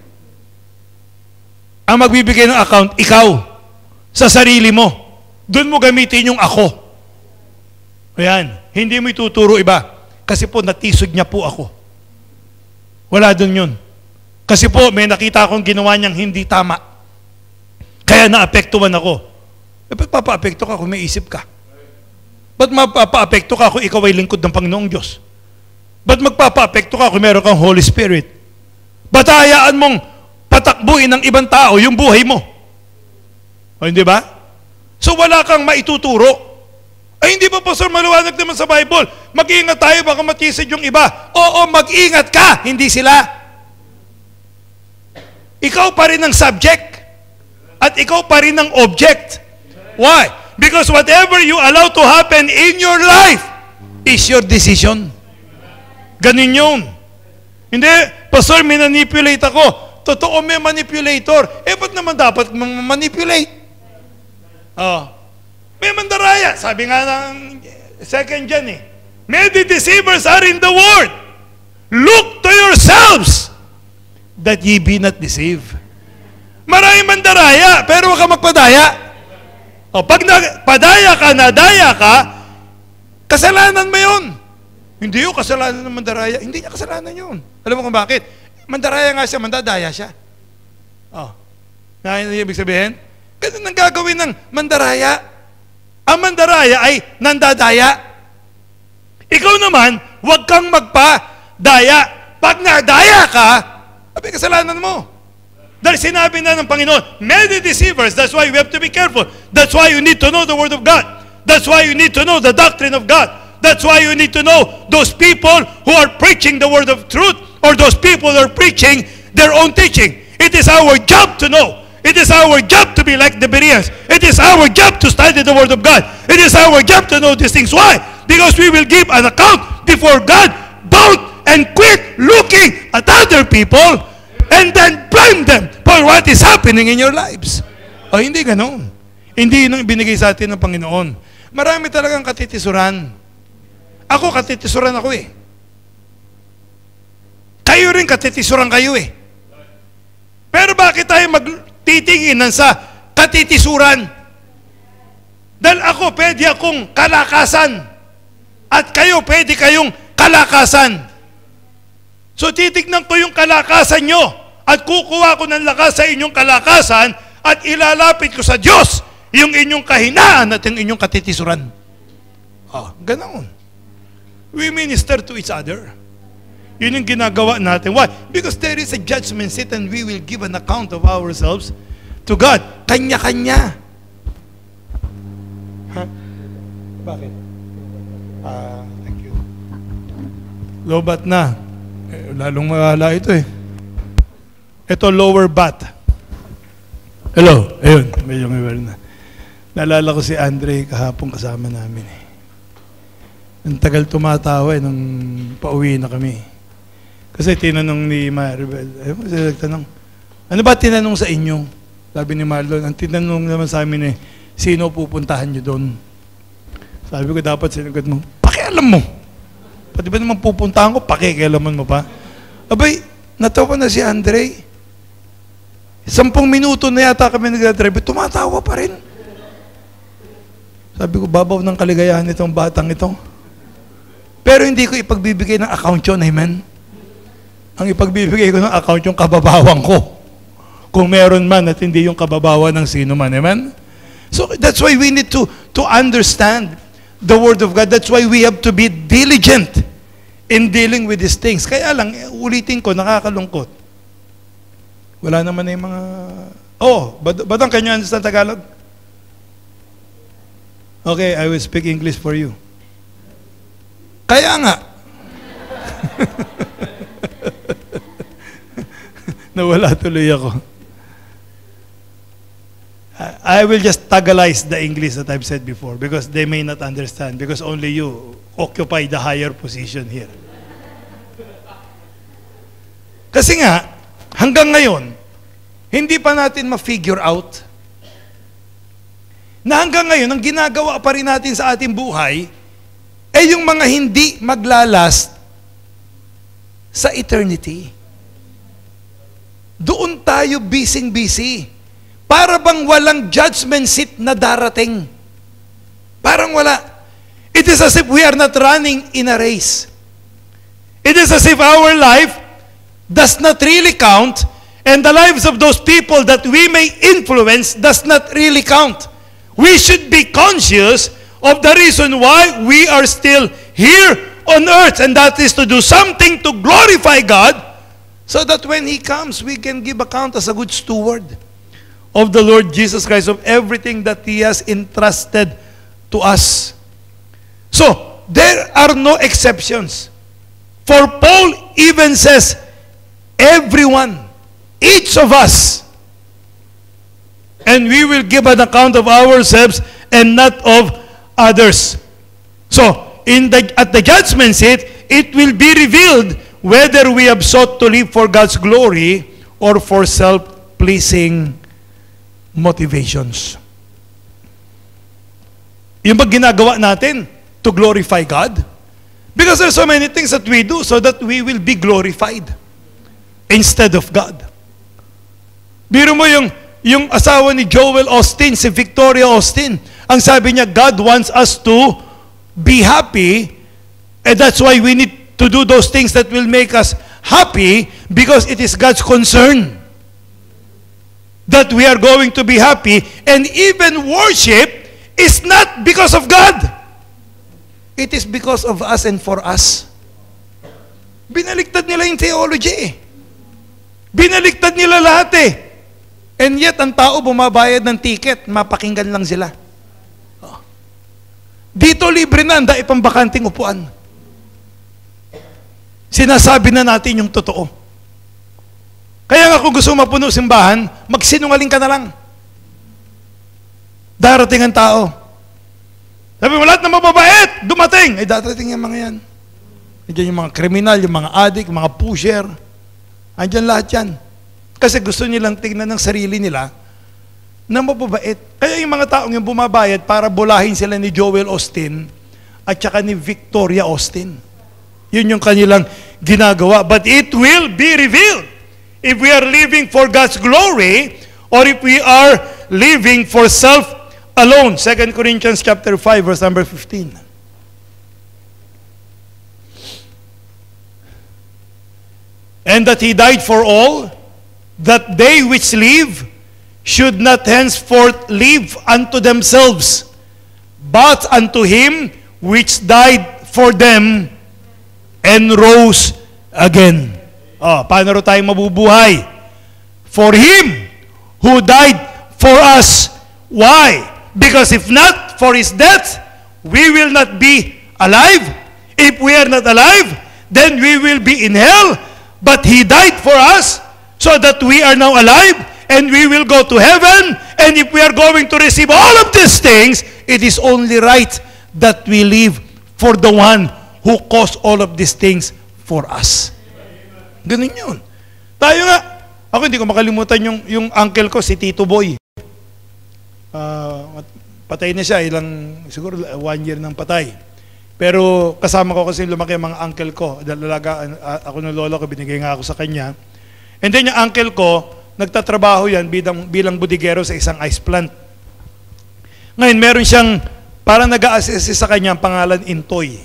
Ang magbibigay ng account, ikaw, sa sarili mo. Doon mo gamitin yung ako. Ayan. Hindi mo ituturo iba. Kasi po, natisod niya po ako. Wala doon yun. Kasi po, may nakita akong ginawa niyang hindi tama. Kaya naapektuhan ako. Ba't mapaapekto ka kung may isip ka? Ba't mapaapekto ka kung ikaw ay lingkod ng Panginoong Diyos? Ba't magpapaapekto ka kung meron kang Holy Spirit? Ba't hayaan mong patakbuhin ng ibang tao yung buhay mo? O hindi ba? So wala kang maituturo. Ay hindi ba, Pastor, maliwanag naman sa Bible? Mag-ingat tayo, baka matisid yung iba. Oo, mag-ingat ka, hindi sila. Ikaw pa rin ang subject. At ikaw pa rin ang object. Why? Because whatever you allow to happen in your life is your decision. Ganun yun. Hindi, Pastor, manipulate ako. Totoo, may manipulator. Ba't naman dapat manipulate? May mandaraya. Sabi nga ng second John many deceivers are in the world. Look to yourselves that ye be not deceived. Maraming mandaraya, pero huwag ka magpadaya. Pag padaya ka, nadaya ka, kasalanan mo yun. Hindi yun kasalanan ng mandaraya. Hindi niya kasalanan yun. Alam mo kung bakit? Mandaraya nga siya, mandadaya siya. Ibig sabihin? Ganun ang gagawin ng mandaraya. Ang mandaraya ay nandadaya. Ikaw naman, huwag kang magpadaya. Pag nadaya ka, kasalanan mo. Dahil sinabi na ng Panginoon, many deceivers, that's why we have to be careful. That's why you need to know the Word of God. That's why you need to know the doctrine of God. That's why you need to know those people who are preaching the Word of truth or those people who are preaching their own teaching. It is our job to know. It is our job to be like the Bereans. It is our job to study the Word of God. It is our job to know these things. Why? Because we will give an account before God. Don't and quit looking at other people and then blame them for what is happening in your lives. Hindi ganoon. Hindi yun ang binigay sa atin ng Panginoon. Marami talagang katitisuran. Ako, katitisuran ako Kayo rin katitisuran kayo Pero bakit tayo magtitinginan sa katitisuran? Dahil ako, pwede akong kalakasan. At kayo, pwede kayong kalakasan. So titignan ko yung kalakasan nyo at kukuha ko ng lakas sa inyong kalakasan at ilalapit ko sa Diyos yung inyong kahinaan at yung inyong katitisuran. Ganoon. We minister to each other. Yun yung ginagawa natin. Why? Because there is a judgment seat and we will give an account of ourselves to God. Kanya-kanya. Bakit? Thank you. Lobat na. Lalong mahala ito Ito, lower bat. Hello. Ayun. Medyo may na. Naalala ko si Andre kahapon kasama namin Ang tagal tumatawa nung pauwi na kami. Kasi tinanong ni Maribel, nagtanong, ano ba tinanong sa inyo? Sabi ni Marlon, ang tinanong naman sa amin sino pupuntahan nyo doon? Sabi ko, dapat sinagot mo, pakialam mo. Pati ba naman pupuntahan ko, pakikialaman mo pa? Abay, natawa na si Andre. 10 minuto na yata kami nag-drive, tumatawa pa rin. Sabi ko, babaw ng kaligayahan itong batang ito. Pero hindi ko ipagbibigay ng account yun, amen? Ang ipagbibigay ko ng account yung kababawang ko. kung meron man at hindi yung kababawan ng sino man. Amen? So that's why we need to understand the Word of God. That's why we have to be diligent in dealing with these things. Kaya lang, ulitin ko, nakakalungkot. Wala naman na yung mga... Oh, Badong, can you understand Tagalog? Okay, I will speak English for you. Kaya nga. Nawala tuloy ako. I will just Tagalize the English that I've said before because they may not understand because only you occupy the higher position here. Kasi nga, hanggang ngayon, hindi pa natin ma-figure out na hanggang ngayon, ang ginagawa pa rin natin sa ating buhay ay yung mga hindi maglalast sa eternity. Doon tayo busy. Para bang walang judgment seat na darating. Parang wala. It is as if we are not running in a race. It is as if our life does not really count and the lives of those people that we may influence does not really count. We should be conscious of the reason why we are still here on earth, and that is to do something to glorify God so that when He comes, we can give account as a good steward of the Lord Jesus Christ, of everything that He has entrusted to us. So, there are no exceptions. For Paul even says, everyone, each of us, and we will give an account of ourselves and not of others. So, at the judgment seat, it will be revealed whether we have sought to live for God's glory or for self-pleasing motivations. Yung ba ginagawa natin to glorify God? Because there's so many things that we do so that we will be glorified instead of God. Biro mo yung asawa ni Joel Austin, si Victoria Austin, ang sabi niya, God wants us to be happy, and that's why we need to do those things that will make us happy because it is God's concern that we are going to be happy, and even worship is not because of God. It is because of us and for us. Binaliktad nila yung theology eh. Binaliktad nila lahat eh. And yet, ang tao bumabayad ng ticket, mapakinggan lang sila. Dito libre na, ang daip ang bakanting upuan. Sinasabi na natin yung totoo. Kaya nga kung gusto mapuno simbahan, magsinungaling ka na lang. Darating ang tao. Sabi mo, lahat ng mababait, dumating. Ay, darating yung mga yan. Andiyan yung mga kriminal, yung mga addict, yung mga pusher. Andiyan lahat yan. Kasi gusto nilang tignan ng sarili nila na mababait. Kaya yung mga taong yung bumabayad para bulahin sila ni Joel Austin at saka ni Victoria Austin. Yun yung kanilang ginagawa. But it will be revealed if we are living for God's glory or if we are living for self alone. 2 Corinthians chapter 5, verse number 15. And that He died for all, that they which live should not henceforth live unto themselves, but unto Him which died for them and rose again. Paano rin tayo mabubuhay? For Him who died for us. Why? Because if not for His death, we will not be alive. If we are not alive, then we will be in hell. But He died for us so that we are now alive and we will go to heaven. And if we are going to receive all of these things, it is only right that we live for the one who caused all of these things for us. Ganun yun. Tayo nga, ako hindi ko makalimutan yung uncle ko, si Tito Boy. Patay na siya, siguro 1 year nang patay. Pero kasama ko kasi lumaki ang mga uncle ko. Dalaga, ako ng lolo ko, binigay nga ako sa kanya. And then yung uncle ko, nagtatrabaho yan bilang budigero sa isang ice plant. Ngayon, meron siyang, parang nag-a-assist sa kanya, ang pangalan Intoy.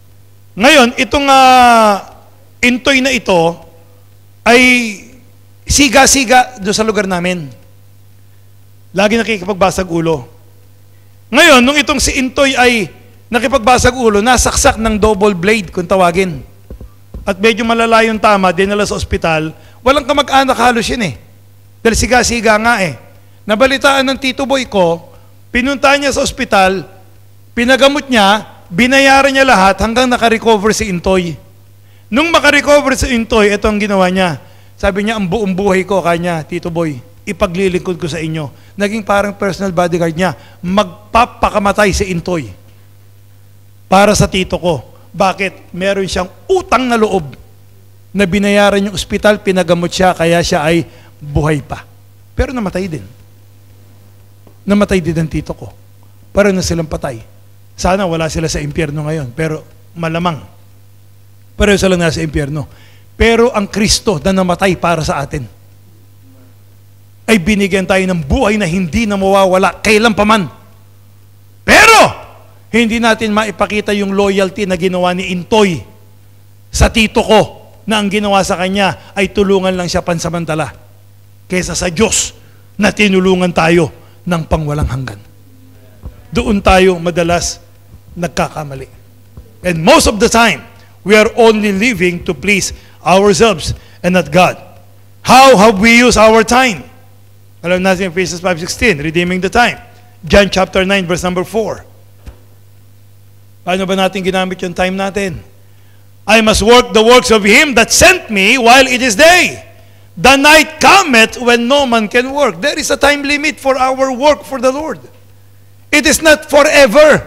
Ngayon, itong Intoy na ito, ay siga-siga doon sa lugar namin. Lagi nakikipagbasag ulo. Ngayon, nung itong si Intoy ay nakipagbasag ulo, nasaksak ng double blade kung tawagin. At medyo malala yung tama, dinala sa ospital, walang kamag-anak halos yun eh. Dahil siga-siga nga eh. Nabalitaan ng Tito Boy ko, pinunta niya sa ospital, pinagamot niya, binayaran niya lahat hanggang nakarecover si Intoy. Nung makarecover si Intoy, ito ang ginawa niya. Sabi niya, ang buong buhay ko kanya, Tito Boy, ipaglilingkod ko sa inyo. Naging parang personal bodyguard niya. Magpapakamatay si Intoy para sa tito ko. Bakit? Meron siyang utang na loob na binayaran yung ospital, pinagamot siya, kaya siya ay buhay pa. Pero namatay din. Namatay din ang tito ko. Pareho na silang patay. Sana wala sila sa impyerno ngayon, pero malamang pareho sila nasa impyerno. Pero ang Kristo na namatay para sa atin ay binigyan tayo ng buhay na hindi na mawawala kailan pa man. Pero hindi natin maipakita yung loyalty na ginawa ni Intoy sa tito ko, na ang ginawa sa kanya ay tulungan lang siya pansamantala kaysa sa Diyos na tinulungan tayo ng pangwalang hanggan. Doon tayo madalas nagkakamali. And most of the time, we are only living to please ourselves and not God. How have we used our time? Alam natin Ephesians 5:16, redeeming the time. John chapter 9, verse number 4. Paano ba natin ginamit yung time natin? I must work the works of Him that sent me while it is day. The night cometh when no man can work. There is a time limit for our work for the Lord. It is not forever.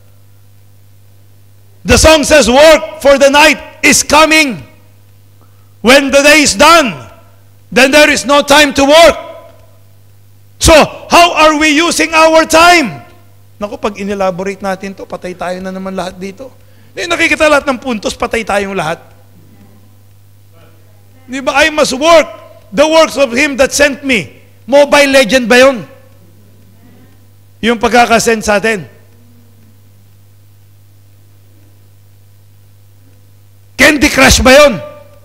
The song says, work for the night is coming. When the day is done, then there is no time to work. So, how are we using our time? Naku, pag inelaborate natin to, patay tayo na naman lahat dito. Nakikita lahat ng puntos, patay tayong lahat. Di ba? I must work the works of Him that sent me. Mobile Legend ba yun? Yung pagkakasend sa atin. Candy Crush ba yun?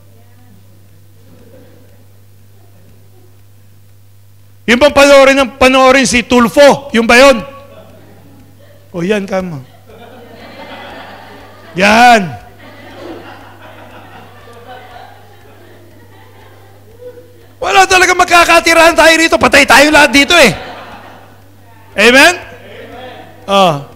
Yung bang panoorin si Tulfo, yung ba yun? O yan, kama. Yan. Wala talaga magkakatirahan tayo rito. Patay tayo lahat dito eh. Amen? Oh.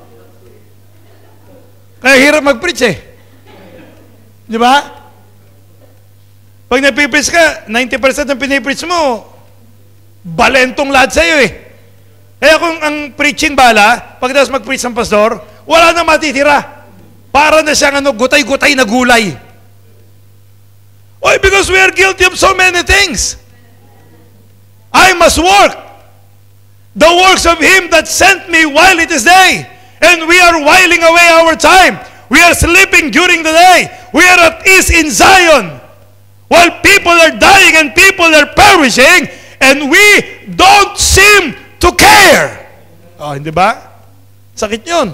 Kaya hirap mag-preach eh. Di ba? Pag napipreach ka, 90% ng pinipreach mo, balentong lahat sa'yo eh. Kaya kung ang preaching bala, pagkatapos mag-preach ng pastor, wala na matitira. Para na siyang gutay-gutay na gulay. Why? Because we are guilty of so many things. I must work the works of Him that sent me while it is day. And we are whiling away our time. We are sleeping during the day. We are at ease in Zion. While people are dying and people are perishing, and we don't seem to care. Oh, hindi ba? Sakit yun.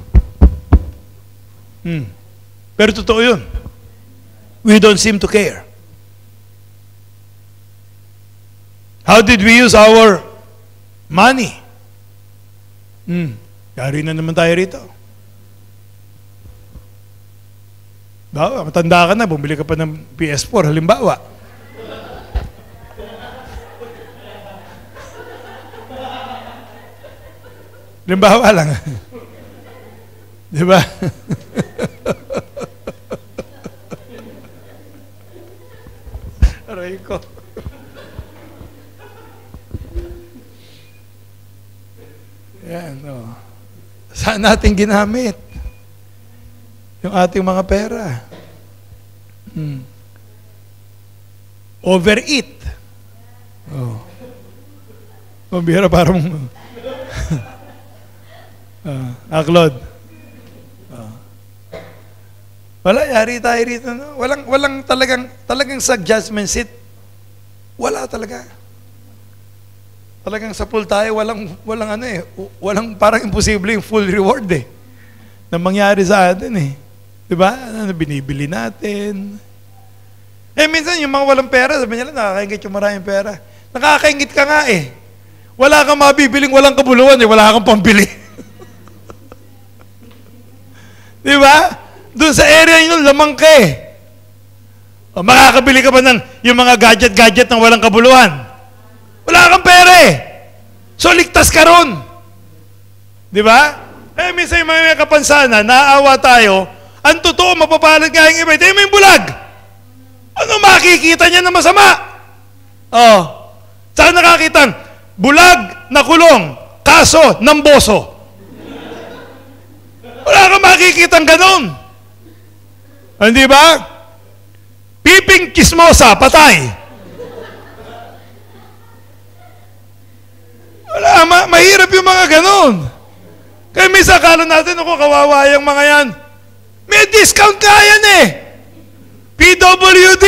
Pero totoo yun. We don't seem to care. How did we use our money? Yari na naman tayo rito. Matanda ka na, bumili ka pa ng PS4, halimbawa. Halimbawa lang. Di ba? Aray ko. Yan, oh. Saan natin ginamit yung ating mga pera? Overeat. Oh. Mabira parang Claude. Wala, yari tayo rito. No? Walang talagang sa judgment seat. Wala talaga. Talagang sa pool tayo, walang parang imposible yung full reward eh. Na mangyari sa atin eh. Diba? Ano binibili natin? Minsan yung mga walang pera, sabi nila, nakakaingit yung maraming pera. Nakakaingit ka nga eh. Wala kang mabibiling walang kabuluhan eh, wala kang pambili. Di ba? Doon sa area yun, lamang ka eh. O, makakabili ka ba ng yung mga gadget-gadget ng walang kabuluhan? Wala kang pera eh. So, ligtas ka ron. Di ba? Minsan yung mga kapansanan, naaawa tayo, ang totoo, mapapalad nga yung iba. Ito yung bulag. Ano makikita niya na masama? Saan nakakitang? Bulag na kulong, kaso ng boso. Wala kang makikitang ganun. Hindi ba? Piping kismosa, patay. Wala, mahirap yung mga ganun. Kaya minsan akala natin, ako, kawawa yung mga yan. May discount ka yan eh. PWD.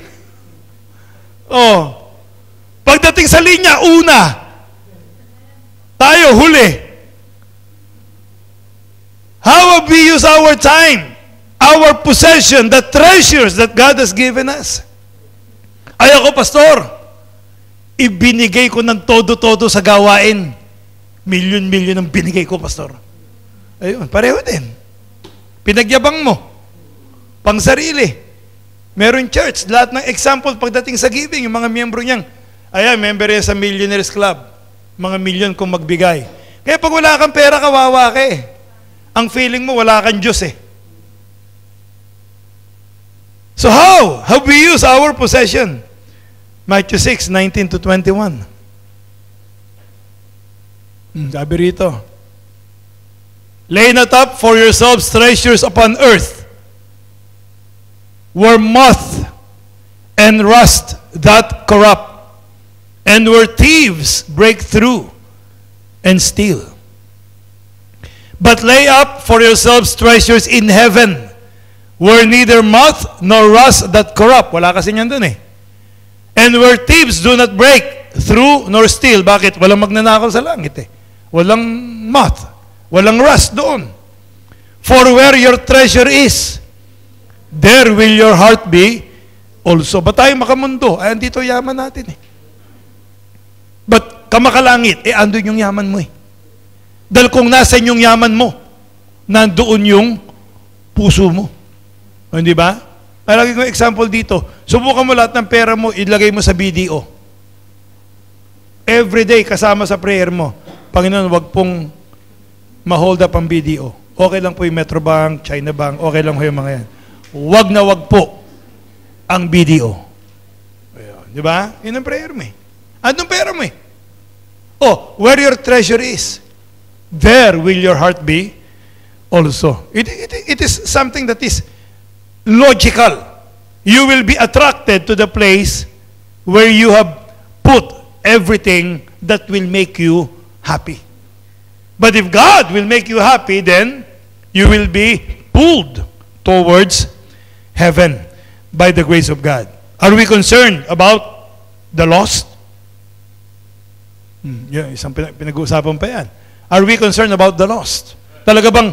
Pagdating sa linya, una. Tayo, huli. How we use our time, our possession, the treasures that God has given us. Ay ako, pastor, ibinigay ko ng todo-todo sa gawain. Milyon-milyon ang binigay ko, pastor. Ayun, pareho din. Pinagyabang mo. Pang sarili. Meron church, lahat ng example pagdating sa giving, yung mga miyembro niyang, member yan sa Millionaires Club. Mga milyon kung magbigay. Kaya pag wala kang pera, kawawa ka eh. Ang feeling mo, wala kang Diyos eh. So how we use our possession? Matthew 6:19-21. Sabi rito, lay not up for yourselves treasures upon earth, where moth and rust that corrupt, and where thieves break through and steal. But lay up for yourselves treasures in heaven, where neither moth nor rust that corrupt. Wala kasi niyan dun eh. And where thieves do not break through nor steal. Bakit? Walang magnanakaw sa langit eh. Walang moth. Walang rust doon. For where your treasure is, there will your heart be also. Ba't tayo makamundo? Ay, andito yaman natin eh. Ba't kamakalangit? Andun yung yaman mo eh. Dahil kung nasa yung yaman mo, nandoon yung puso mo. Hindi ba? Ay, lagi ko example dito. Subukan mo lahat ng pera mo, ilagay mo sa BDO. Every day, kasama sa prayer mo, Panginoon, wag pong ma-hold up ang BDO. Okay lang po yung Metrobank, China Bank, okay lang po yung mga yan. Wag na wag po ang BDO. Di ba? Yun ang prayer mo eh. Anong pera mo eh? Where your treasure is, there will your heart be also. It is something that is logical. You will be attracted to the place where you have put everything that will make you happy. But if God will make you happy, then you will be pulled towards heaven by the grace of God. Are we concerned about the lost? Isang pinag-uusapan pa yan. Are we concerned about the lost? Talaga bang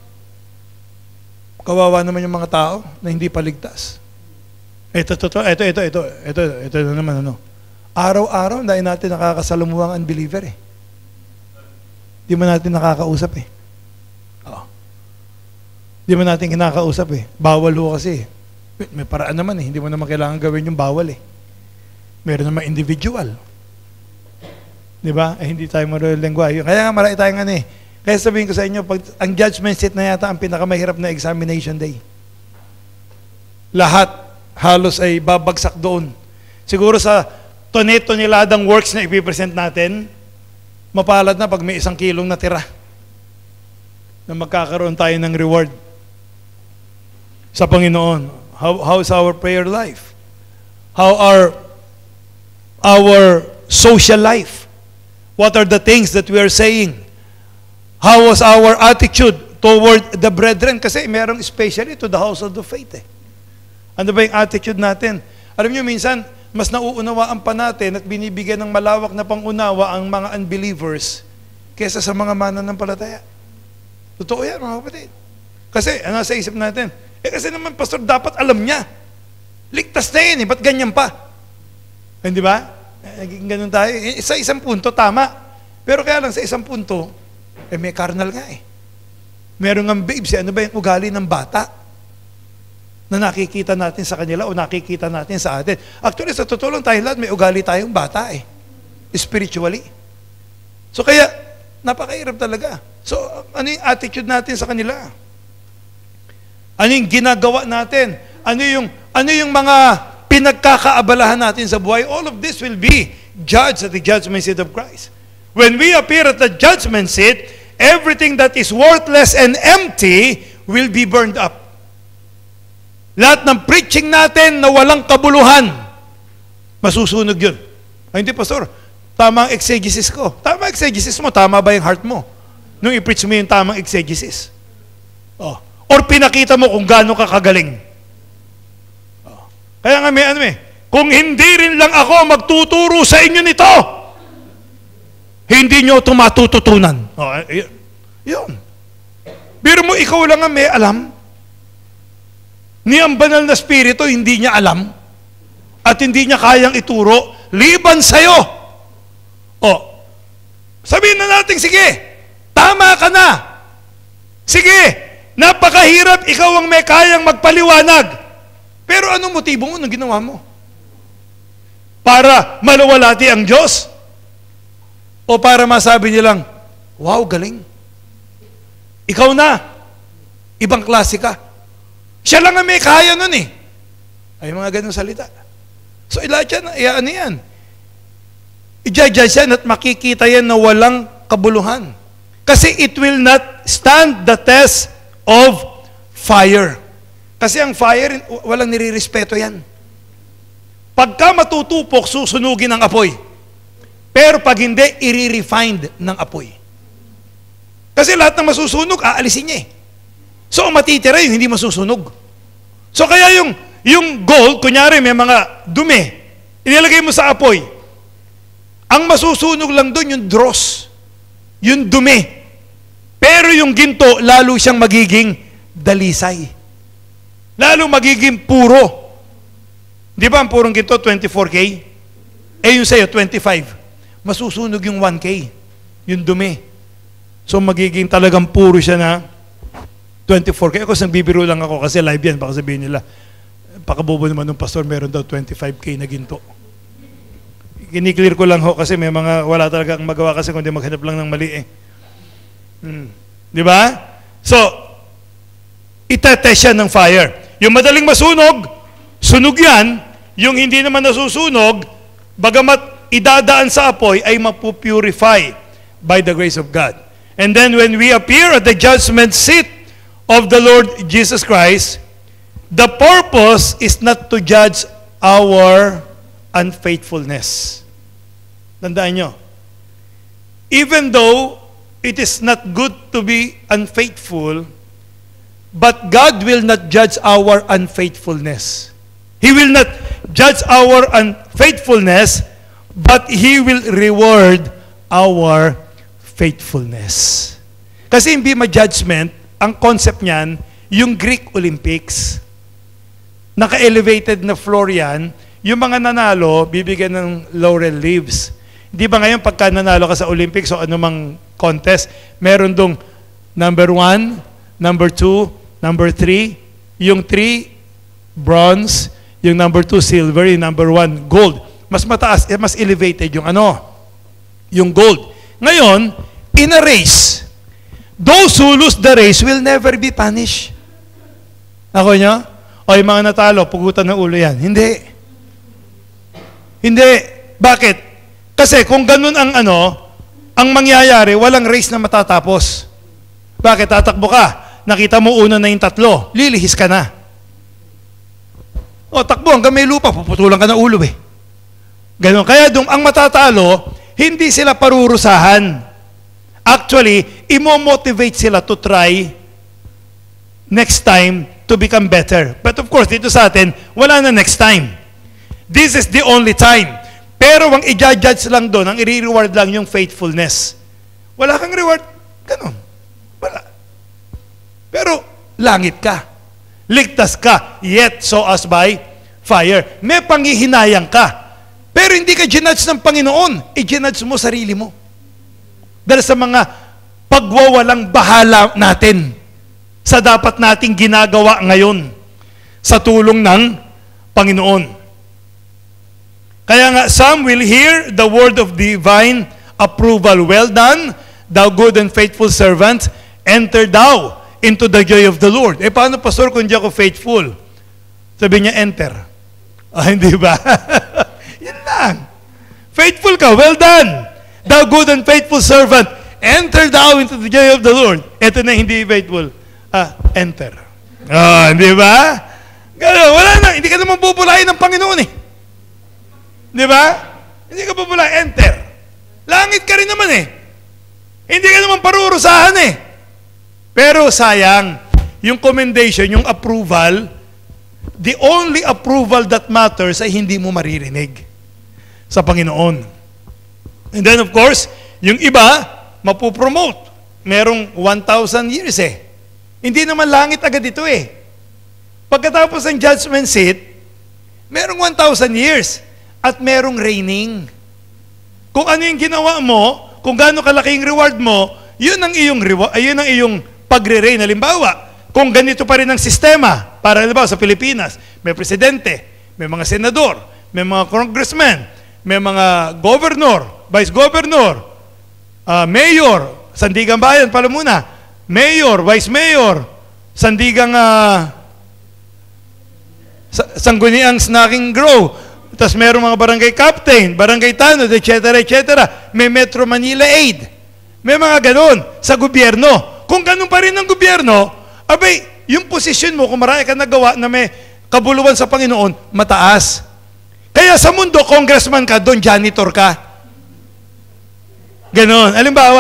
kawawa naman yung mga tao na hindi paligtas? Ito na naman ano. Araw-araw, dahil natin nakakasalamuha ang unbeliever eh. Di man natin nakakausap eh. Di man natin kinakausap eh. Bawal ho kasi eh. May paraan naman eh. Hindi mo naman kailangan gawin yung bawal eh. Meron naman individual. Di ba? Hindi tayo marunong lengguwahe. Kaya nga marami tayong ano eh. Kaya sabihin ko sa inyo, pag, ang judgment seat na yata ang pinakamahirap na examination day. Lahat halos ay babagsak doon. Siguro sa tonniladang works na ipipresent natin, mapalad na pag may 1 kilong natira na magkakaroon tayo ng reward sa Panginoon. How is our prayer life? How are our social life? What are the things that we are saying? How was our attitude toward the brethren? Kasi merong especially to the house of the faith eh. Ano ba yung attitude natin? Alam nyo, minsan, mas nauunawaan pa natin at binibigyan ng malawak na pangunawa ang mga unbelievers kesa sa mga mananampalataya. Totoo yan, mga kapatid. Kasi, ano sa isip natin? Kasi naman, pastor, dapat alam niya. Ligtas na yun eh, ba't ganyan pa? Hindi ba? Naging ganun tayo. Sa isang punto, tama. Pero kaya lang sa isang punto, may carnal nga eh. Meron nga babes, ano ba yung ugali ng bata na nakikita natin sa kanila o nakikita natin sa atin? Actually, sa totoo lang tayo lahat, may ugali tayong bata eh. Spiritually. So kaya, napakahirap talaga. So, ano yung attitude natin sa kanila? Ano yung ginagawa natin? Ano yung mga pinagkakaabalahan natin sa buhay? All of this will be judged at the judgment seat of Christ. When we appear at the judgment seat, everything that is worthless and empty will be burned up. Lahat ng preaching natin na walang kabuluhan, masusunog yun. Ay, hindi, Pastor. Tama ang exegesis ko. Tama ang exegesis mo. Tama ba yung heart mo? Nung i-preach mo yung tamang exegesis. Oh. Or pinakita mo kung gaano ka kagaling. Oh. Kaya nga kung hindi rin lang ako magtuturo sa inyo nito, hindi nyo ito matututunan. Oh, yun. Biro mo, ikaw lang ang may alam. Ni ang banal na spirito, hindi niya alam. At hindi niya kayang ituro, liban sa'yo. Oh, sabihin na natin, sige, tama ka na. Sige, napakahirap, ikaw ang may kayang magpaliwanag. Pero anong motibo mo nang ginawa mo? Para maluwalhati ang Diyos? O para masabi niya lang, wow, galing. Ikaw na. Ibang klase ka. Siya lang ang may kaya nun eh. Ay, mga ganong salita. So, lahat yan, ano yan? I-judge yan at makikita yan na walang kabuluhan. Kasi it will not stand the test of fire. Kasi ang fire, walang nirirespeto yan. Pagka matutupok, susunugin ang apoy. Pero pag hindi, i-refined ng apoy. Kasi lahat ng masusunog, aalisin niya eh. So, ang matitira yung hindi masusunog. So, kaya yung gold, kunyari may mga dumi, inilagay mo sa apoy. Ang masusunog lang doon yung dross, yung dumi. Pero yung ginto, lalo siyang magiging dalisay. Lalo magiging puro. Di ba ang purong ginto, 24K? Yung sa'yo, 25. Masusunog yung 1K, yung dumi. So magiging talagang puro siya na 24K. Ako bibiro lang ako kasi live yan. Baka sabihin nila, pakabobo naman ng pastor, meron daw 25K na ginto. Kiniklear ko lang ho kasi may mga wala talaga ang magawa kasi kundi maghanap lang ng mali eh. Di ba? So, itetest siya ng fire. Yung madaling masunog, sunog yan. Yung hindi naman nasusunog, bagamat idadaan sa apoy, ay mapupurify by the grace of God. And then when we appear at the judgment seat of the Lord Jesus Christ, the purpose is not to judge our unfaithfulness. Tandaan nyo, even though it is not good to be unfaithful, but God will not judge our unfaithfulness. He will not judge our unfaithfulness, but He will reward our faithfulness. Kasi yung Bema Judgment, ang concept niyan, yung Greek Olympics, naka-elevated na floor yan, yung mga nanalo, bibigyan ng laurel leaves. Di ba ngayon, pagka nanalo ka sa Olympics o anumang contest, meron dong number 1, number 2, number 3, yung 3, bronze, yung number 2, silver, yung number 1, gold. Mas mataas, mas elevated yung yung gold. Ngayon, in a race, those who lose the race will never be punished. Ako nyo? O yung mga natalo, pugutan ng ulo yan. Hindi. Hindi. Bakit? Kasi kung ganun ang ang mangyayari, walang race na matatapos. Bakit? Tatakbo ka. Nakita mo una na yung 3, lilihis ka na. O takbo, hanggang may lupa, puputulan ka ng ulo eh. Ganun. Kaya ang matatalo, hindi sila parurusahan. Actually, imo-motivate sila to try next time to become better. But of course, dito sa atin, wala na next time. This is the only time. Pero ang i-judge lang doon, ang i-reward lang yung faithfulness. Wala kang reward. Ganun. Wala. Pero langit ka. Ligtas ka. Yet so as by fire. May panghihinayang ka. Pero hindi ka ginudge ng Panginoon. I-ginudge mo sarili mo. Dahil sa mga pagwawalang bahala natin sa dapat nating ginagawa ngayon sa tulong ng Panginoon. Kaya nga, some will hear the word of divine approval. Well done, thou good and faithful servant. Enter thou into the joy of the Lord. Paano, pastor, kung di ako faithful? Sabi niya, enter. Hindi ba? Yan lang. Faithful ka, well done. Thou good and faithful servant, enter thou into the joy of the Lord. Ito na hindi faithful. Enter. Hindi ba? Ganun, wala na. Hindi ka naman bubulahin ng Panginoon eh. Di ba? Hindi ka bubulahin. Enter. Langit ka rin naman eh. Hindi ka naman parurusahan eh. Pero sayang, yung commendation, yung approval, the only approval that matters ay hindi mo maririnig sa Panginoon. And then of course, yung iba, mapupromote. Merong 1,000 years eh. Hindi naman langit agad ito eh. Pagkatapos ng judgment seat, merong 1,000 years at merong reigning. Kung ano yung ginawa mo, kung gaano kalaki yung reward mo, yun ang iyong pagre-reign. Halimbawa, kung ganito pa rin ang sistema, para halimbawa sa Pilipinas, may presidente, may mga senador, may mga congressman, may mga governor, vice governor, mayor, Sandigang Bayan, pala muna, mayor, vice mayor, Sandigang Sangguniang Snacking Grow, tapos mayroong mga barangay captain, barangay tanod, etc., etc. May Metro Manila Aid. May mga ganon sa gobyerno. Kung ganon pa rin ang gobyerno, abay, yung posisyon mo, kung marami ka nagawa na may kabuluhan sa Panginoon, mataas. Kaya sa mundo, congressman ka, doon janitor ka. Ganon. Halimbawa.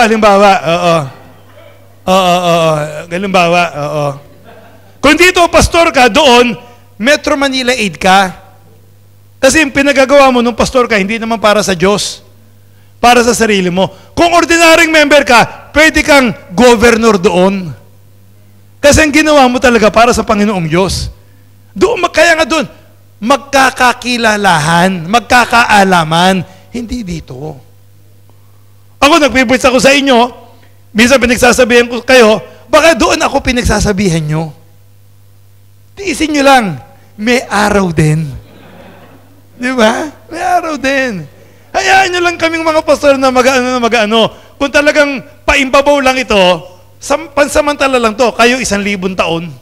Oo. Kung dito, pastor ka, doon, Metro Manila Aid ka. Kasi yung pinagagawa mo nung pastor ka, hindi naman para sa Diyos. Para sa sarili mo. Kung ordinaryong member ka, pwede kang governor doon. Kasi ang ginawa mo talaga para sa Panginoong Diyos. Kaya nga doon, magkakakilalahan, magkakaalaman, hindi dito. Ako, nagpipwits ako sa inyo, minsan pinagsasabihan ko kayo, baka doon ako pinagsasabihan nyo. Tiisin nyo lang, may araw din. Di ba? May araw din. Hayaan nyo lang kaming mga pastor na mag-ano. Kung talagang paimbabaw lang ito, pansamantala lang to, kayo 1,000 taon.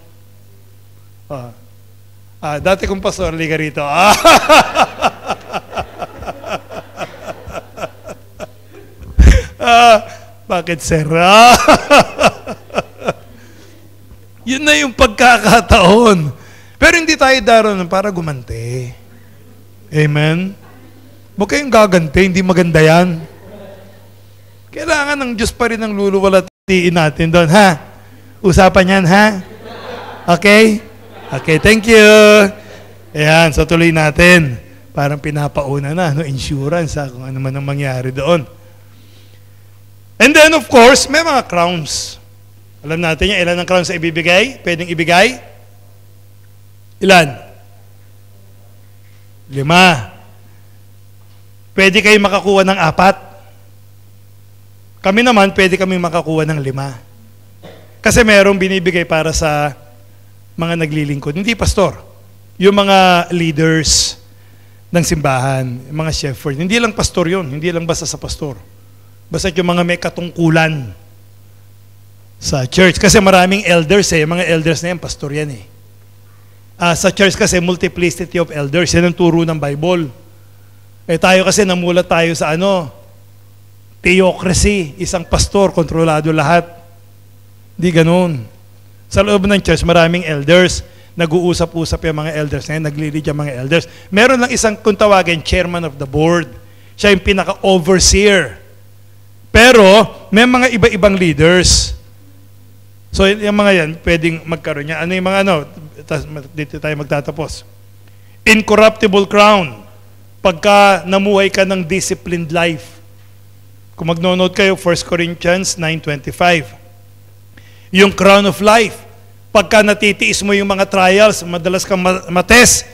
Dati kong pastor, liga rito. Bakit, sir? Yun na yung pagkakataon. Pero hindi tayo daron para gumante. Amen? Huwag kayong gaganti, hindi maganda yan. Kailangan ng Diyos pa rin ang luluwalatiin natin doon, ha? Usapan yan, ha? Okay? Okay, thank you. Ayan, so tuloy natin. Parang pinapauna na, no? Insurance, ha? Kung ano man ang mangyari doon. And then, of course, may mga crowns. Alam natin yan, ilan ang crowns na ibibigay? Pwedeng ibigay? Ilan? 5. Pwede kayo makakuha ng 4. Kami naman, pwede kami makakuha ng 5. Kasi merong binibigay para sa mga naglilingkod. Hindi pastor. Yung mga leaders ng simbahan, yung mga shepherd. Hindi lang pastor yun. Hindi lang basta sa pastor. Basta yung mga may katungkulan sa church. Kasi maraming elders eh. Yung mga elders na yan, pastor yan eh. Sa church kasi, multiplicity of elders. Yan ang turo ng Bible. Tayo kasi namulat tayo sa theocracy. Isang pastor, kontrolado lahat. Di ganun. Sa loob ng church, maraming elders. Nag-uusap-usap yung mga elders na yan. Nagli-lead yung mga elders. Meron lang isang, kung tawagin, chairman of the board. Siya yung pinaka-overseer. Pero, may mga iba-ibang leaders. So, yung mga yan, pwedeng magkaroon niya. Ano yung mga dito tayo magtatapos. Incorruptible crown. Pagka namuhay ka ng disciplined life. Kung magno-note kayo, 1 Corinthians 9:25. Yung crown of life. Pagka natitiis mo yung mga trials, madalas kang matest,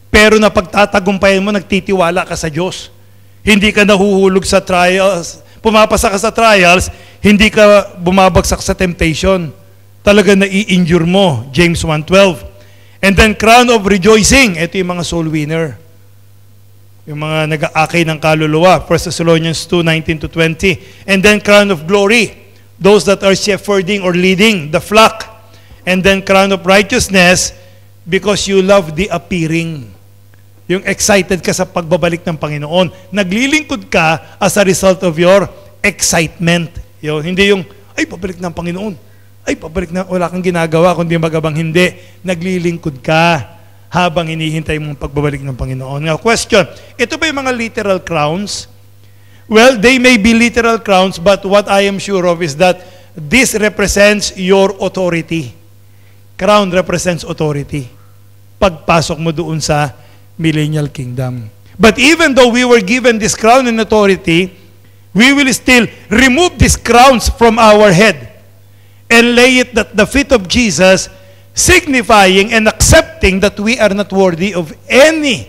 Pero napagtatagumpayan mo, nagtitiwala ka sa Diyos. Hindi ka nahuhulog sa trials, pumapasa ka sa trials, hindi ka bumabagsak sa temptation. Talaga nai-injure mo, James 1:12. And then crown of rejoicing, ito yung mga soul winner. Yung mga nag-aakay ng kaluluwa, 1 Thessalonians 2:19-20. And then crown of glory, those that are shepherding or leading the flock. And then crown of righteousness, because you love the appearing. Yung excited ka sa pagbabalik ng Panginoon. Naglilingkod ka as a result of your excitement. Yun, hindi yung, ay, pabalik ng Panginoon. Ay, pabalik na, wala kang ginagawa, kundi magabang hindi. Naglilingkod ka habang hinihintay mong pagbabalik ng Panginoon. Now, question, ito ba yung mga literal crowns? Well, they may be literal crowns, but what I am sure of is that this represents your authority. Crown represents authority. Pagpasok mo doon sa millennial kingdom. But even though we were given this crown and authority, we will still remove these crowns from our head and lay it at the feet of Jesus, signifying and accepting that we are not worthy of any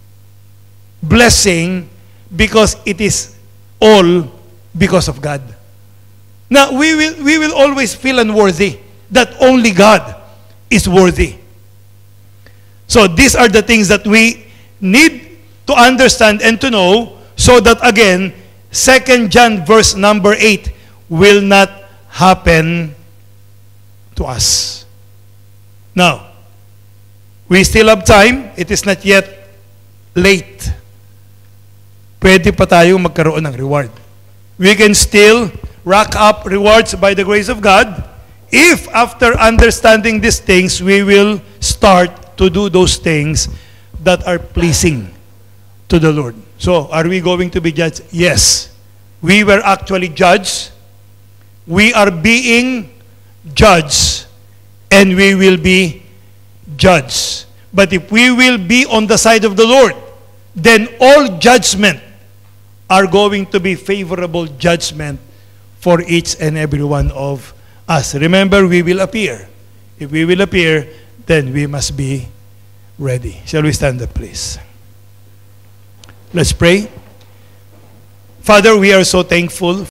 blessing because it is all because of God. Now, we will always feel unworthy, that only God is worthy. So these are the things that we need to understand and to know so that again, 2 John verse number 8 will not happen to us. Now, we still have time. It is not yet late. Pwede pa tayong magkaroon ng reward. We can still rack up rewards by the grace of God if after understanding these things, we will start to do those things that are pleasing to the Lord. So, are we going to be judged? Yes. We were actually judged. We are being judged. And we will be judged. But if we will be on the side of the Lord, then all judgment are going to be favorable judgment for each and every one of us. Remember, we will appear. If we will appear, then we must be ready. Shall we stand up, please? Let's pray. Father, we are so thankful